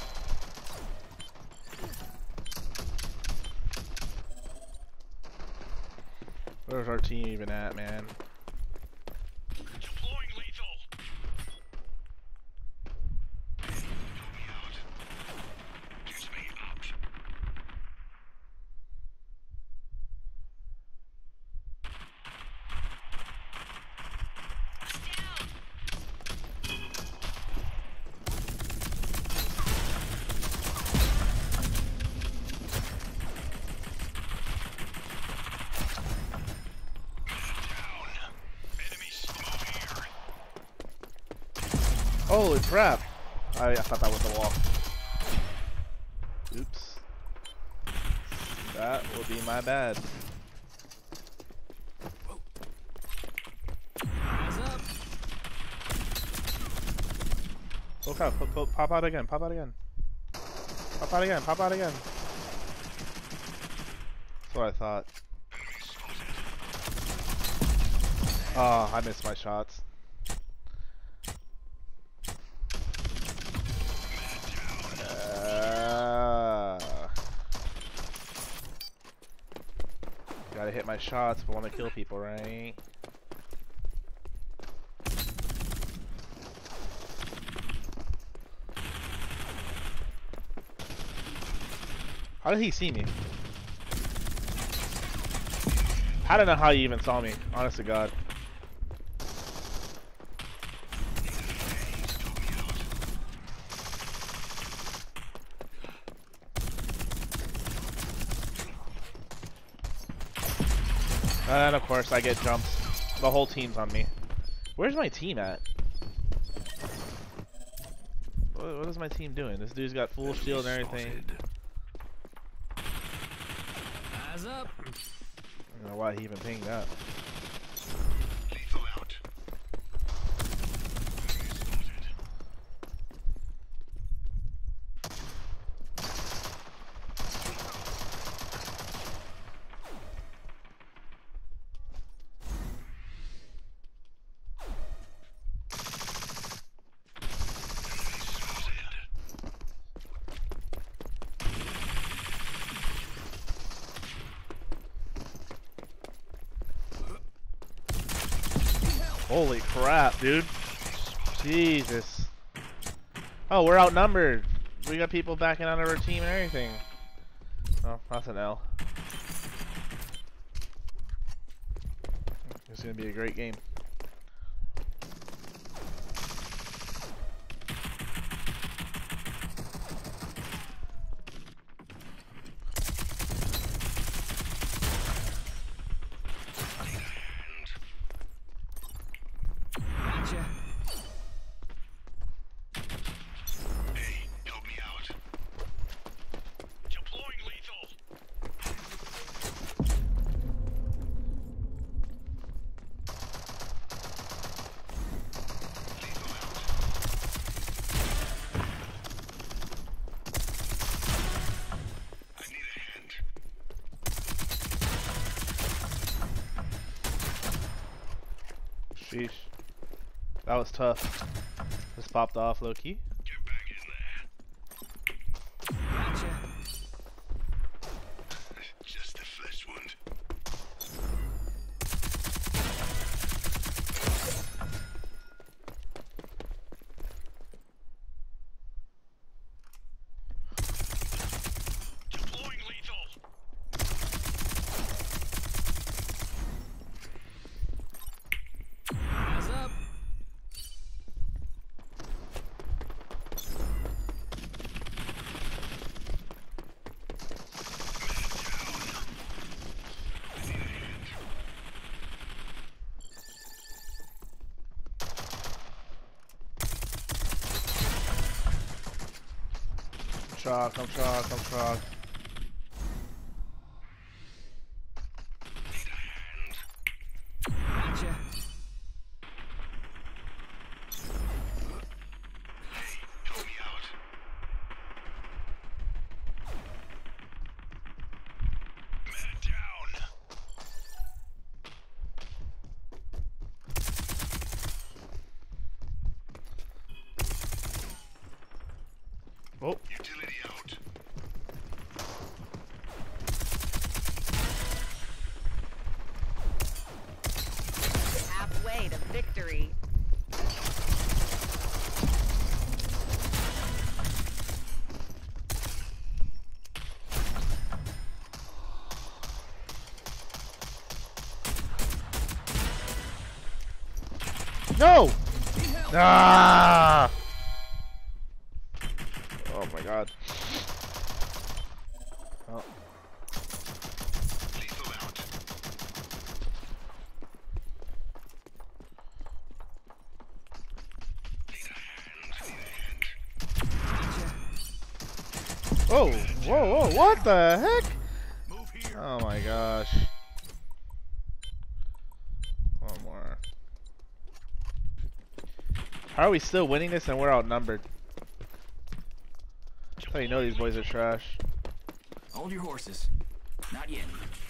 Where's our team even at, man? Deploying lethal. Help me out. Get me out. Holy crap. I thought that was the wall. Oops. That will be my bad. Eyes up. Look out, pop out again, pop out again. Pop out again, pop out again. That's what I thought. Oh, I missed my shots. Gotta hit my shots if I want to kill people, right? How did he see me? I don't know how you even saw me, honest to God. And of course I get jumped. The whole team's on me. Where's my team at? What is my team doing? This dude's got full shield and everything. Eyes up. I don't know why he even pinged that. Lethal out. Holy crap, dude. Jesus. Oh, we're outnumbered. We got people backing out of our team and everything. Oh, that's an L. It's gonna be a great game. Gotcha. Hey, help me out. Deploying lethal. Sheesh. That was tough. Just popped off low key. Get back in there. Gotcha. Just a flesh wound. Deploying lethal. Eyes up. I'm shocked. Gotcha. Help me out. Man down. Oh, Utility out. Halfway to victory. no! Ah! Oh my god. Oh. Lethal out. Need a hand. Whoa, whoa, what the heck? Move here. Oh my gosh. One more. How are we still winning this and we're outnumbered? That's how you know these boys are trash. Hold your horses. Not yet.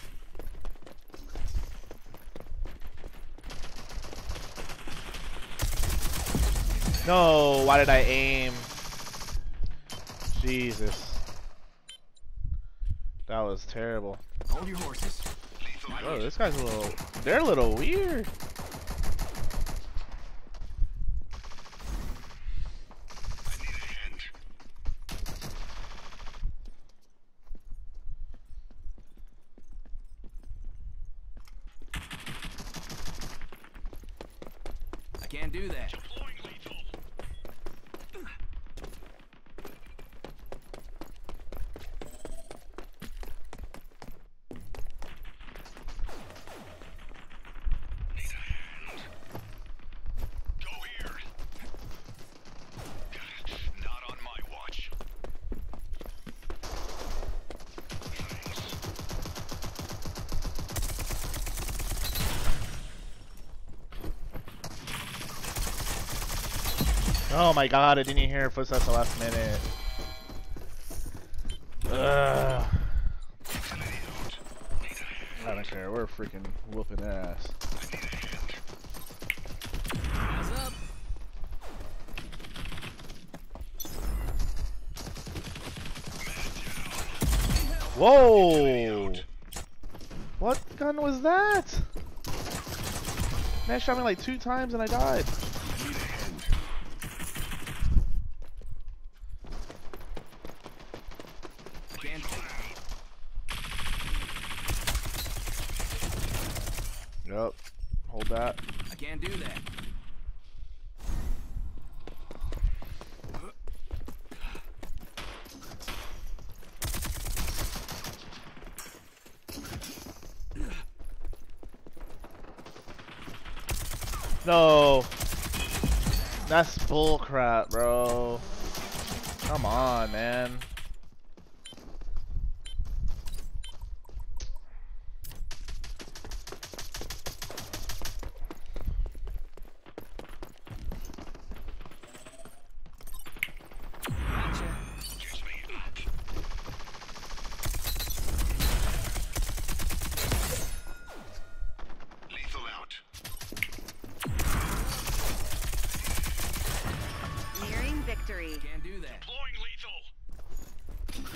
No, why did I aim? Jesus. That was terrible. Hold your horses. Lethal Oh, out. this guy's a little... They're a little weird. I need a hand. I can't do that. Deploying lethal. Need a hand. Go here. Not on my watch. Thanks. Oh my god, I didn't even hear footsteps the last minute. Ugh. Utility out. Need a hand. I don't care, we're freaking whooping ass. I need a hand. Eyes up. Whoa! What gun was that? Man shot me like 2 times and I died. Need a hand. Can't do Yep. Hold that. I can't do that. No. That's bullcrap, bro. Come on, man. Gotcha. Catch me up. Lethal out. victory. Can't do that. Deploying lethal.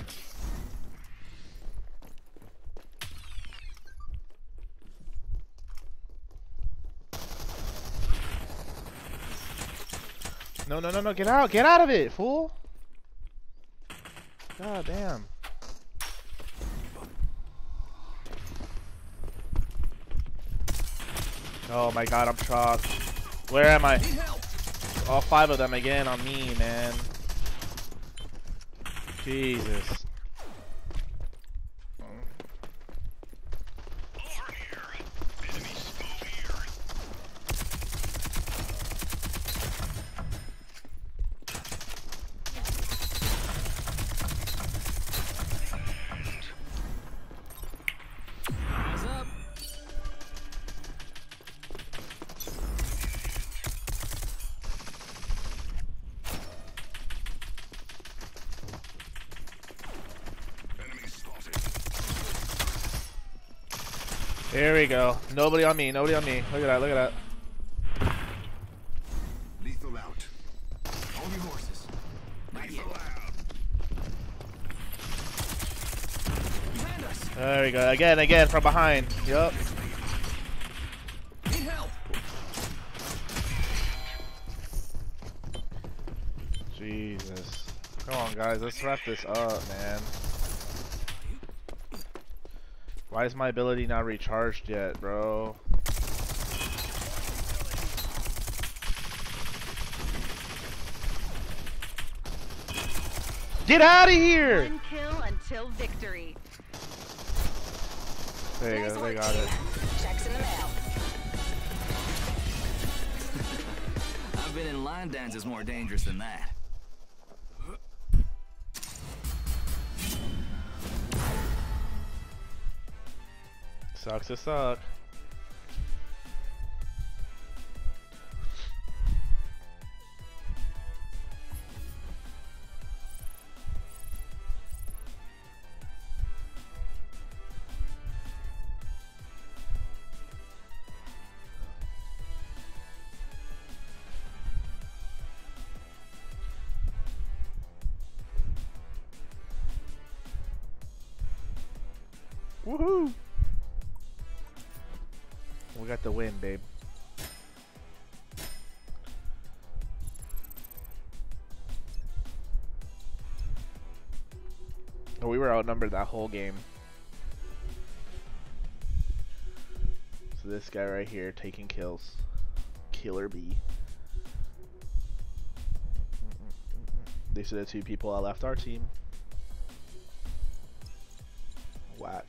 No, no, no, no, get out! Get out of it, fool! God damn. Oh my god, I'm shocked. Where am I? Need help. All 5 of them again on me, man. Jesus. Over here. Enemies over here. Eyes up. Enemy spotted. Here we go. Nobody on me, nobody on me. Look at that, look at that. Lethal out. Hold your horses. Not yet. Lethal out. Behind us. There we go. Again, from behind. Yup. Need help. Jesus. Come on, guys. Let's wrap this up, man. Why is my ability not recharged yet, bro? Get out of here! One kill until victory. There you Nice go. They work, got team. it. Checks in the mail. I've been in line dances more dangerous than that. Sucks to suck. Woohoo! We got the win, babe. Oh, we were outnumbered that whole game. So this guy right here taking kills. Killer B. These are the 2 people that left our team. Whack.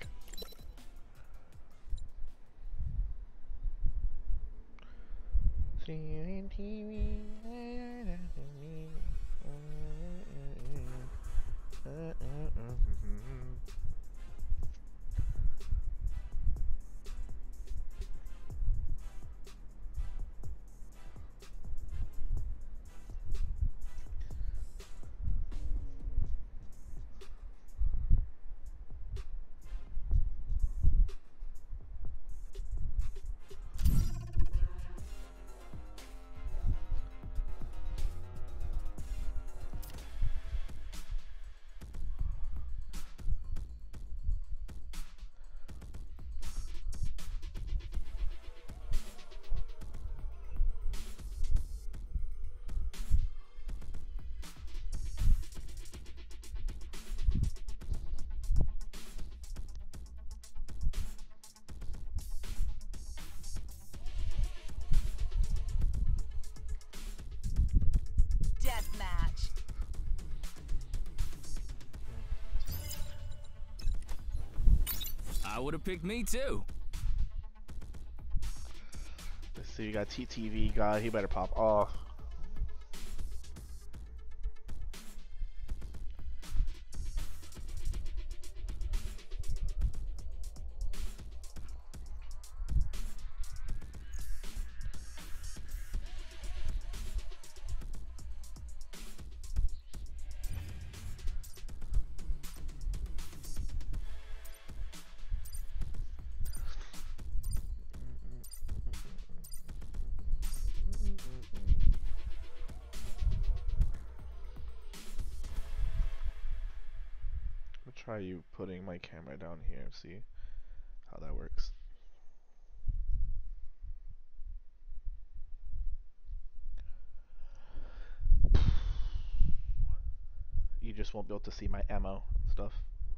Deathmatch. I would have picked me too. Let's see, you got TTV guy, he better pop off. try you putting my camera down here and see how that works. You just won't be able to see my ammo and stuff.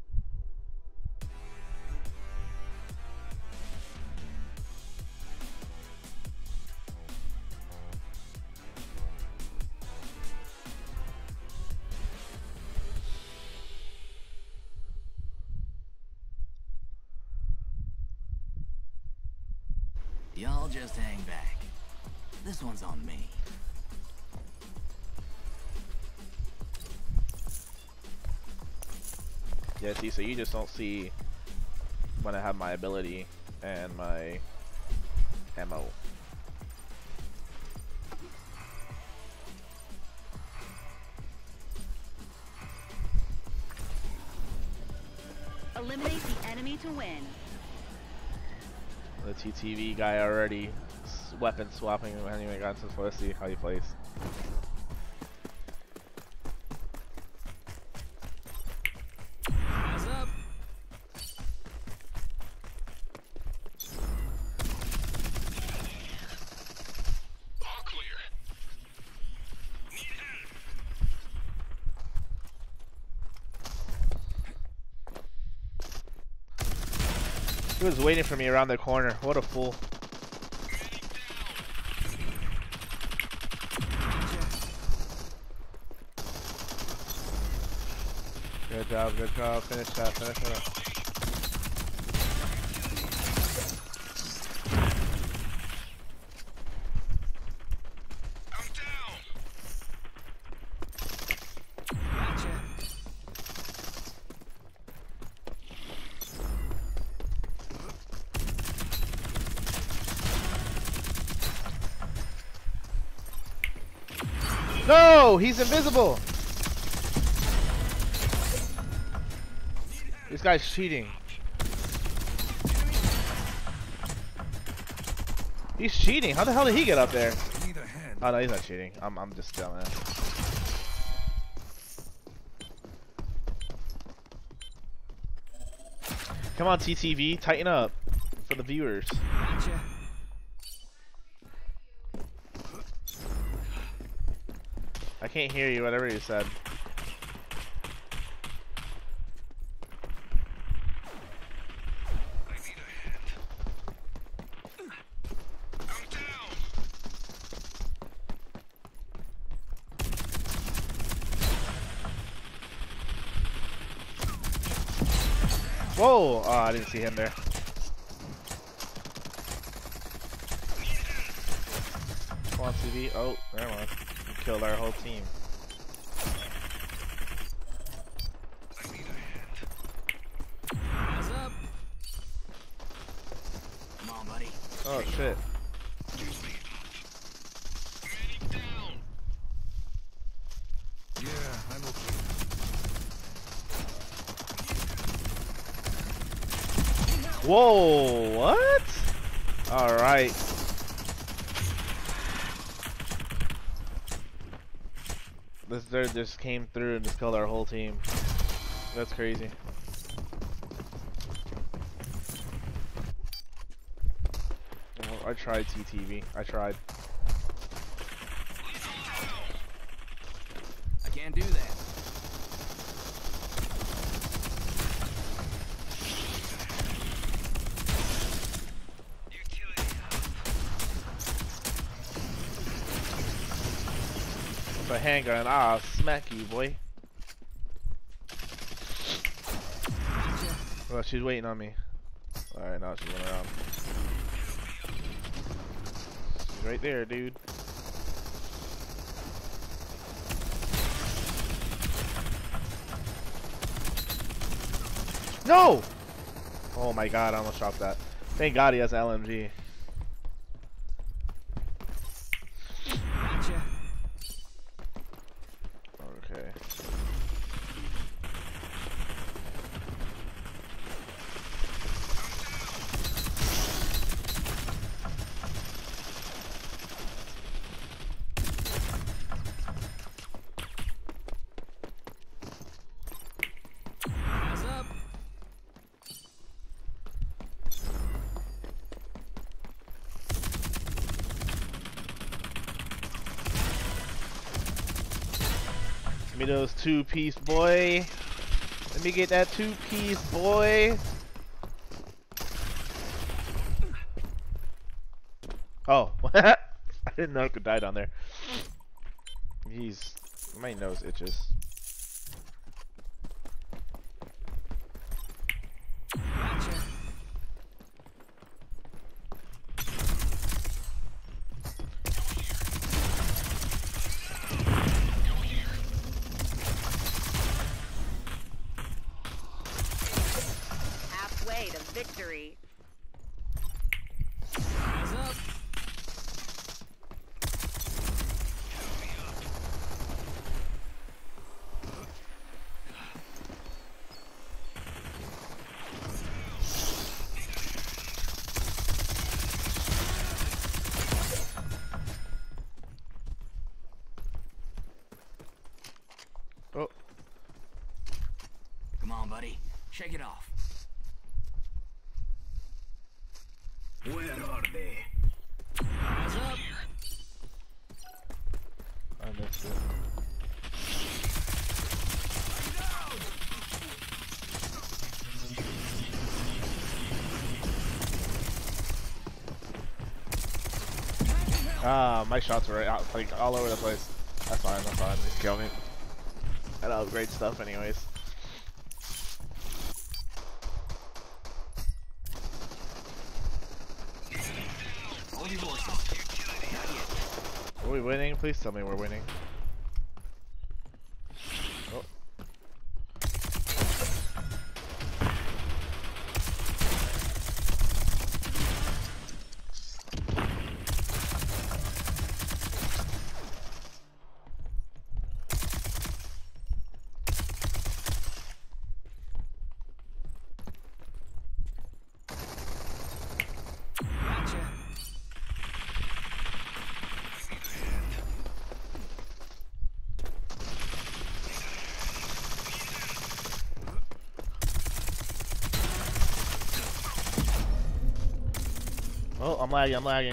Y'all just hang back. This one's on me. Yeah, see, so you just don't see when I have my ability and my ammo. Eliminate the enemy to win. The TTV guy already weapon swapping anyway, got so let's see how he plays. Eyes up. All clear. Need help. He was waiting for me around the corner. What a fool. Good job, good job. Finish that, finish that. I'm down. Gotcha. No! He's invisible! This guy's cheating. He's cheating. How the hell did he get up there? Need a hand. Oh no, he's not cheating. I'm just telling him. Come on, TTV, tighten up for the viewers. Gotcha. I can't hear you, whatever you said. I need a hand. I'm down. Whoa! Oh, I didn't see him there. Come on, TV. Oh, never mind. You killed our whole team. I need a hand. Eyes up. Come on, buddy. Oh shit. Use me up. Medic down. Yeah, I'm okay. Whoa! What? All right. This dude just came through and just killed our whole team. That's crazy. Well, I tried TTV. I tried. I can't do that. Utility. With a handgun, I'll smack you, boy. Well, she's waiting on me. Alright, now she's going around. She's right there, dude. No! Oh my god, I almost dropped that. Thank god he has LMG. Gotcha. Okay. Eyes up. me those 2-piece, boy. Let me get that 2-piece, boy. Oh, I didn't know I could die down there. Jeez, my nose itches. Gotcha. Halfway to victory. Eyes up. Oh, Come on, buddy. Shake it off. Where are they? Eyes up. I missed it. Ah, my shots were out, like all over the place. That's fine, that's fine. Just kill me. Gotta upgrade stuff anyways. Hold your horses. Not yet. Are we winning? Please tell me we're winning. Oh. Gotcha. Oh, I'm lagging, I'm lagging.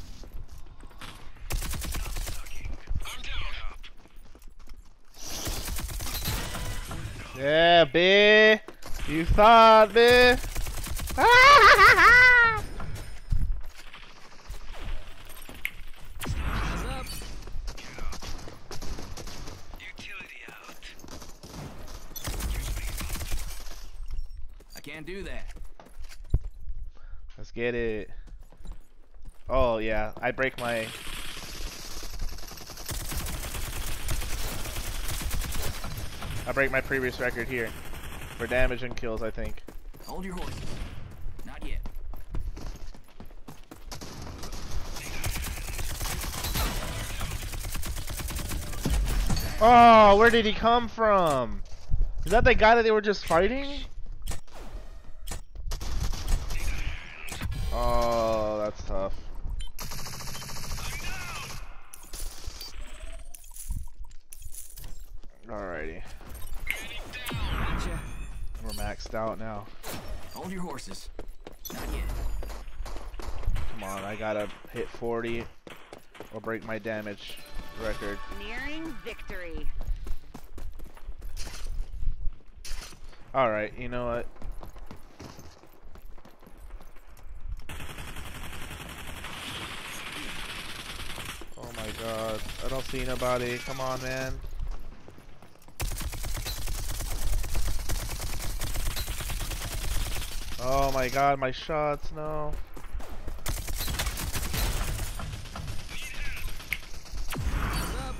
Yeah, bitch. You thought, bitch. Eyes up. Utility out. I can't do that. Let's get it. Oh, yeah. I break my... I break my previous record here. For damage and kills, I think. Hold your horses. Not yet. Oh, where did he come from? Is that the guy that they were just fighting? Oh, that's tough. Alrighty. Gotcha. We're maxed out now. Hold your horses. Not yet. Come on, I gotta hit 40 or break my damage record. Nearing victory. Alright, you know what? Oh my god. I don't see nobody. Come on, man. Oh my god, my shots, no. Eyes up.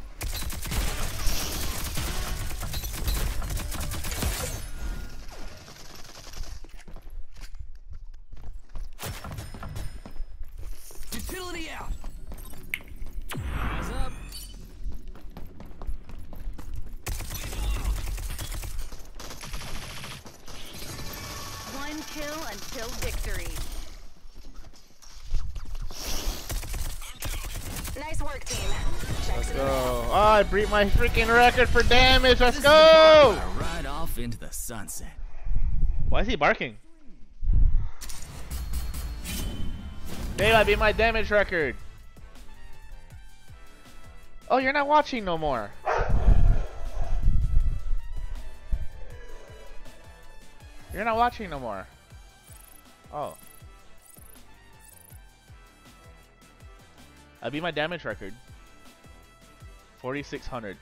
Utility out. Eyes up. One kill until victory. Nice work, team. Checks in. Go. Oh, I beat my freaking record for damage. Let's This is the part go! where I ride off into the sunset. Why is he barking? Dave, I beat my damage record. Oh, you're not watching no more. You're not watching no more. Oh. That'd be my damage record. 4,600.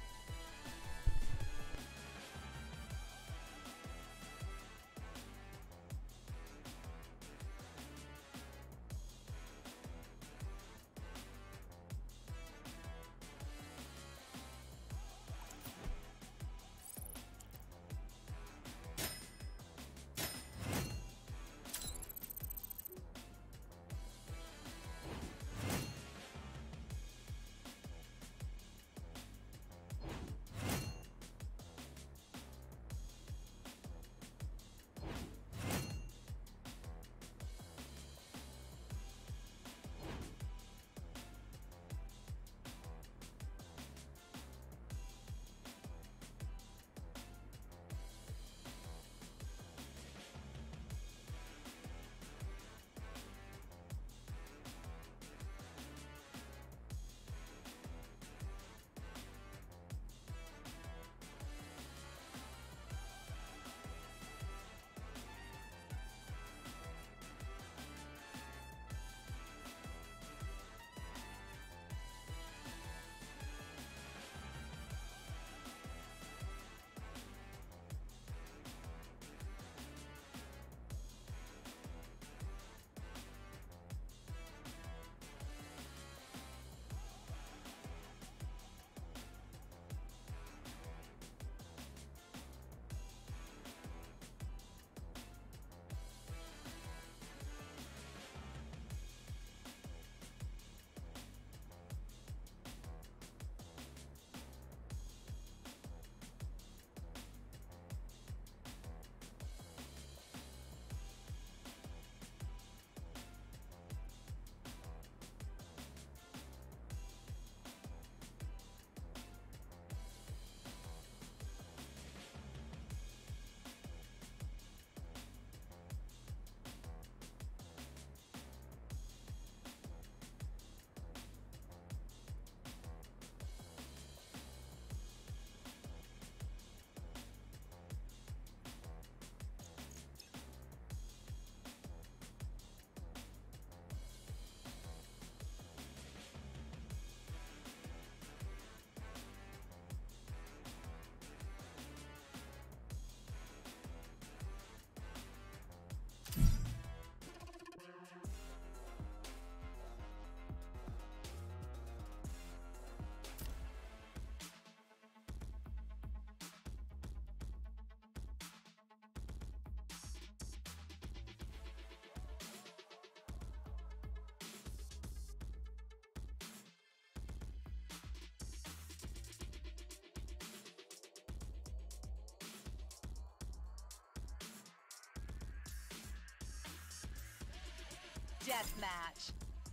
Deathmatch.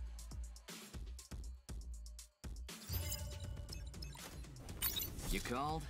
You called?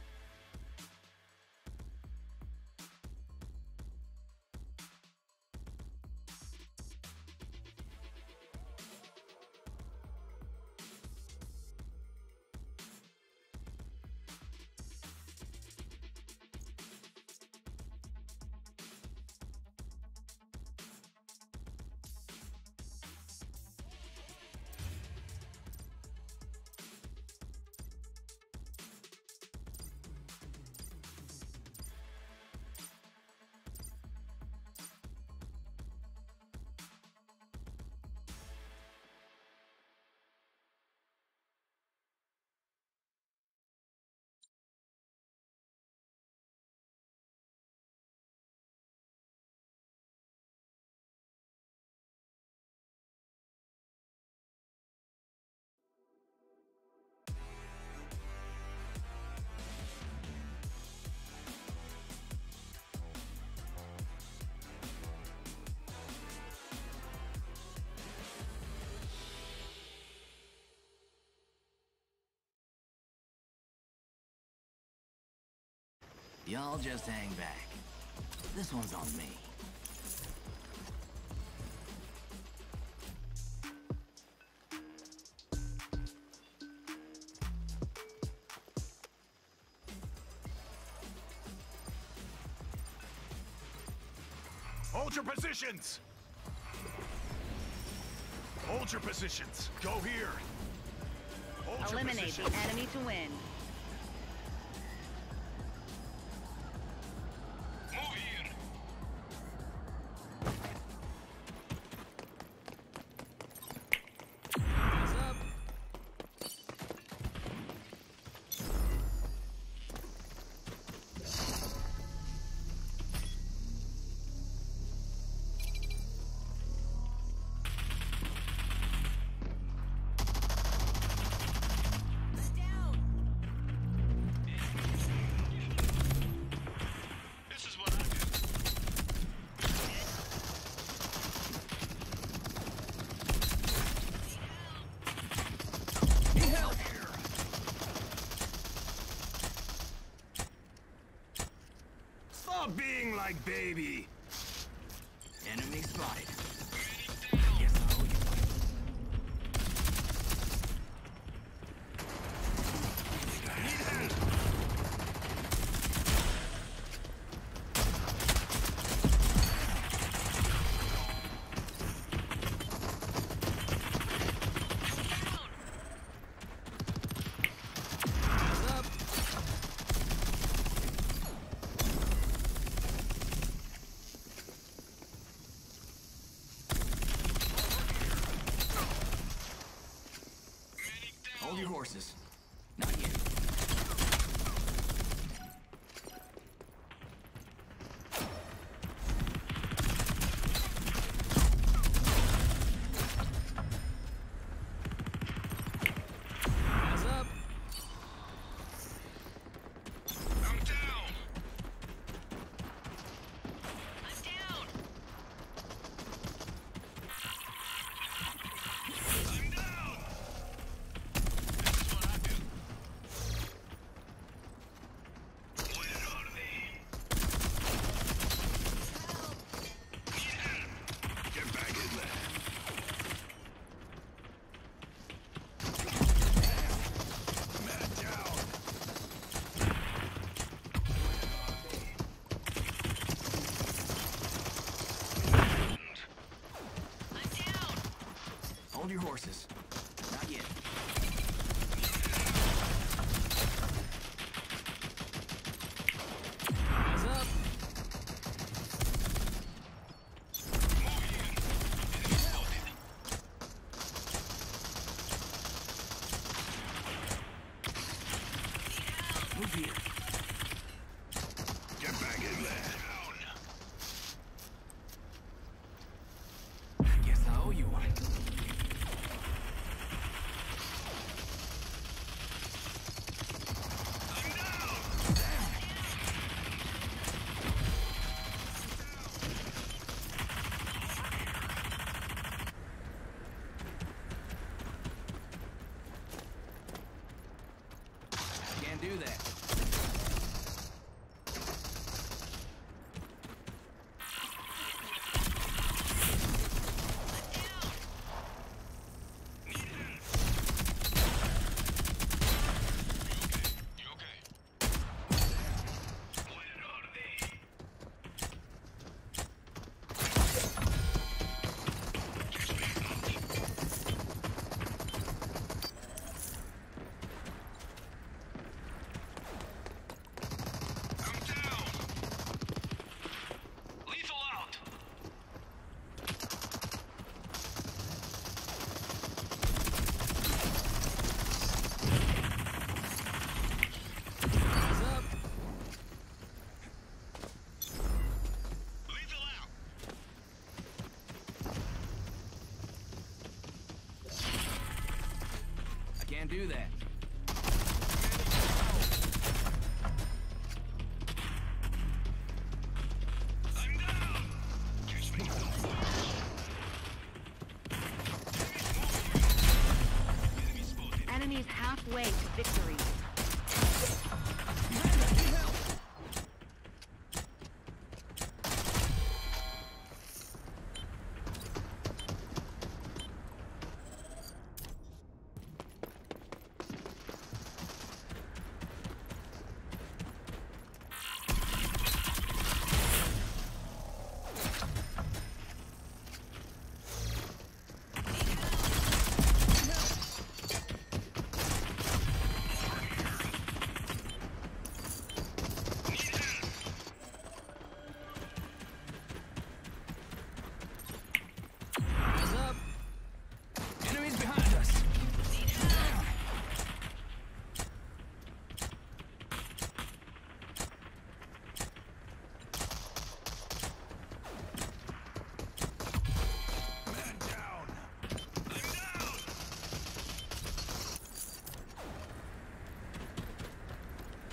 Y'all just hang back. This one's on me. Hold your positions! Hold your positions. Go here. Hold your Eliminate the positions. enemy to win. Move here. Eyes up. This is what I do. Need help. Stop being like baby. Enemy spotted. Yes, I owe you one. Need help. Eyes up. Hold your horses. Not yet. Eyes up. I'm down. I'm down. I'm down. This is what I do. Point it on me. Need help. Get back in there. Man down. I'm down. Hold your horses. Not yet. Eyes up. Move here. Get back in there. Guess I owe you one. I'm down. Can't do that. You okay? Point it on me. I'm down. Lethal out. Eyes up. Lethal out. I can't do that. I'm down. Catch me. Enemy spotted. Enemies halfway to victory.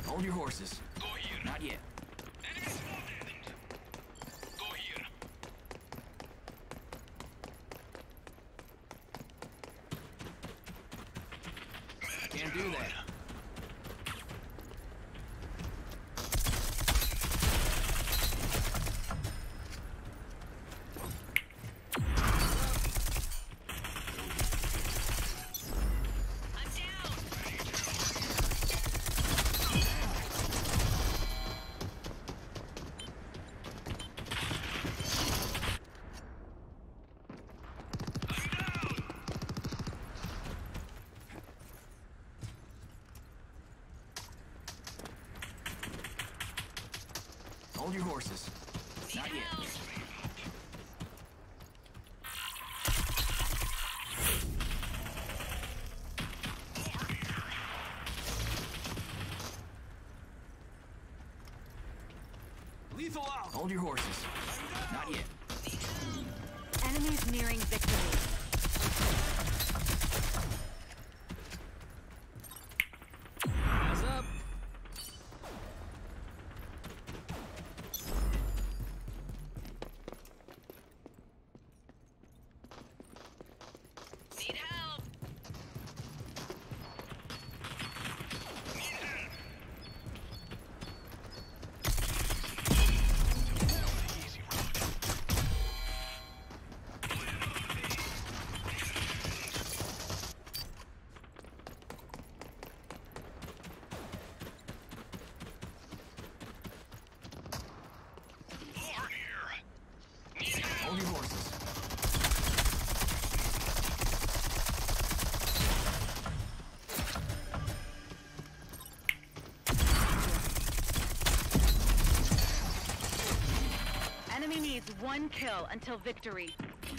Hold your horses. Go here. Not yet. Enemy spotted. Go here. Can't do that. I'm down. Hold your horses. Not Need yet. help. Lethal out. Hold your horses. Not yet. Enemies nearing victory. Eyes up. Need help. Over here. Hold your horses. Enemy needs 1 kill until victory.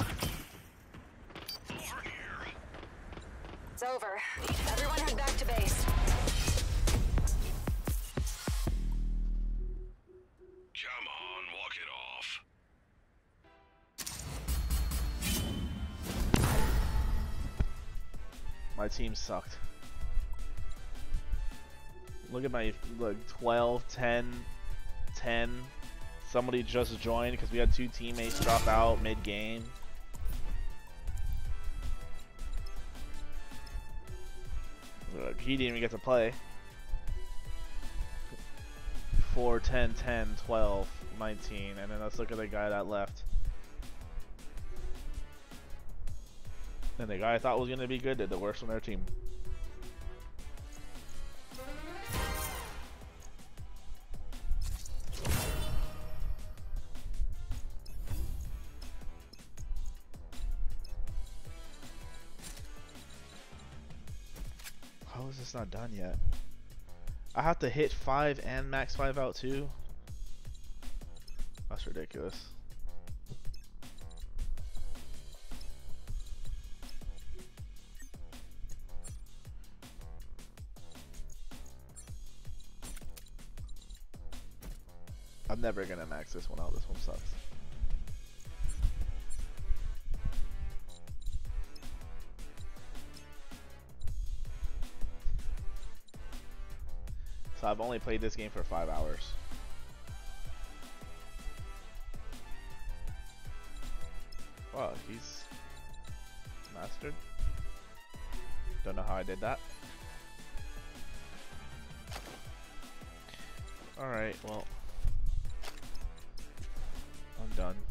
Over here. It's over. Everyone head back to base. Come on, walk it off. My team sucked. Look at my 12, 10, 10. Somebody just joined because we had 2 teammates drop out mid-game. He didn't even get to play. 4, 10, 10, 12, 19. And then let's look at the guy that left. And the guy I thought was going to be good did the worst on their team. How is this not done yet? I have to hit 5 and max 5 out too? That's ridiculous. I'm never gonna max this one out. This one sucks. So I've only played this game for 5 hours. Wow, he's mastered. Don't know how I did that. Alright, well, I'm done.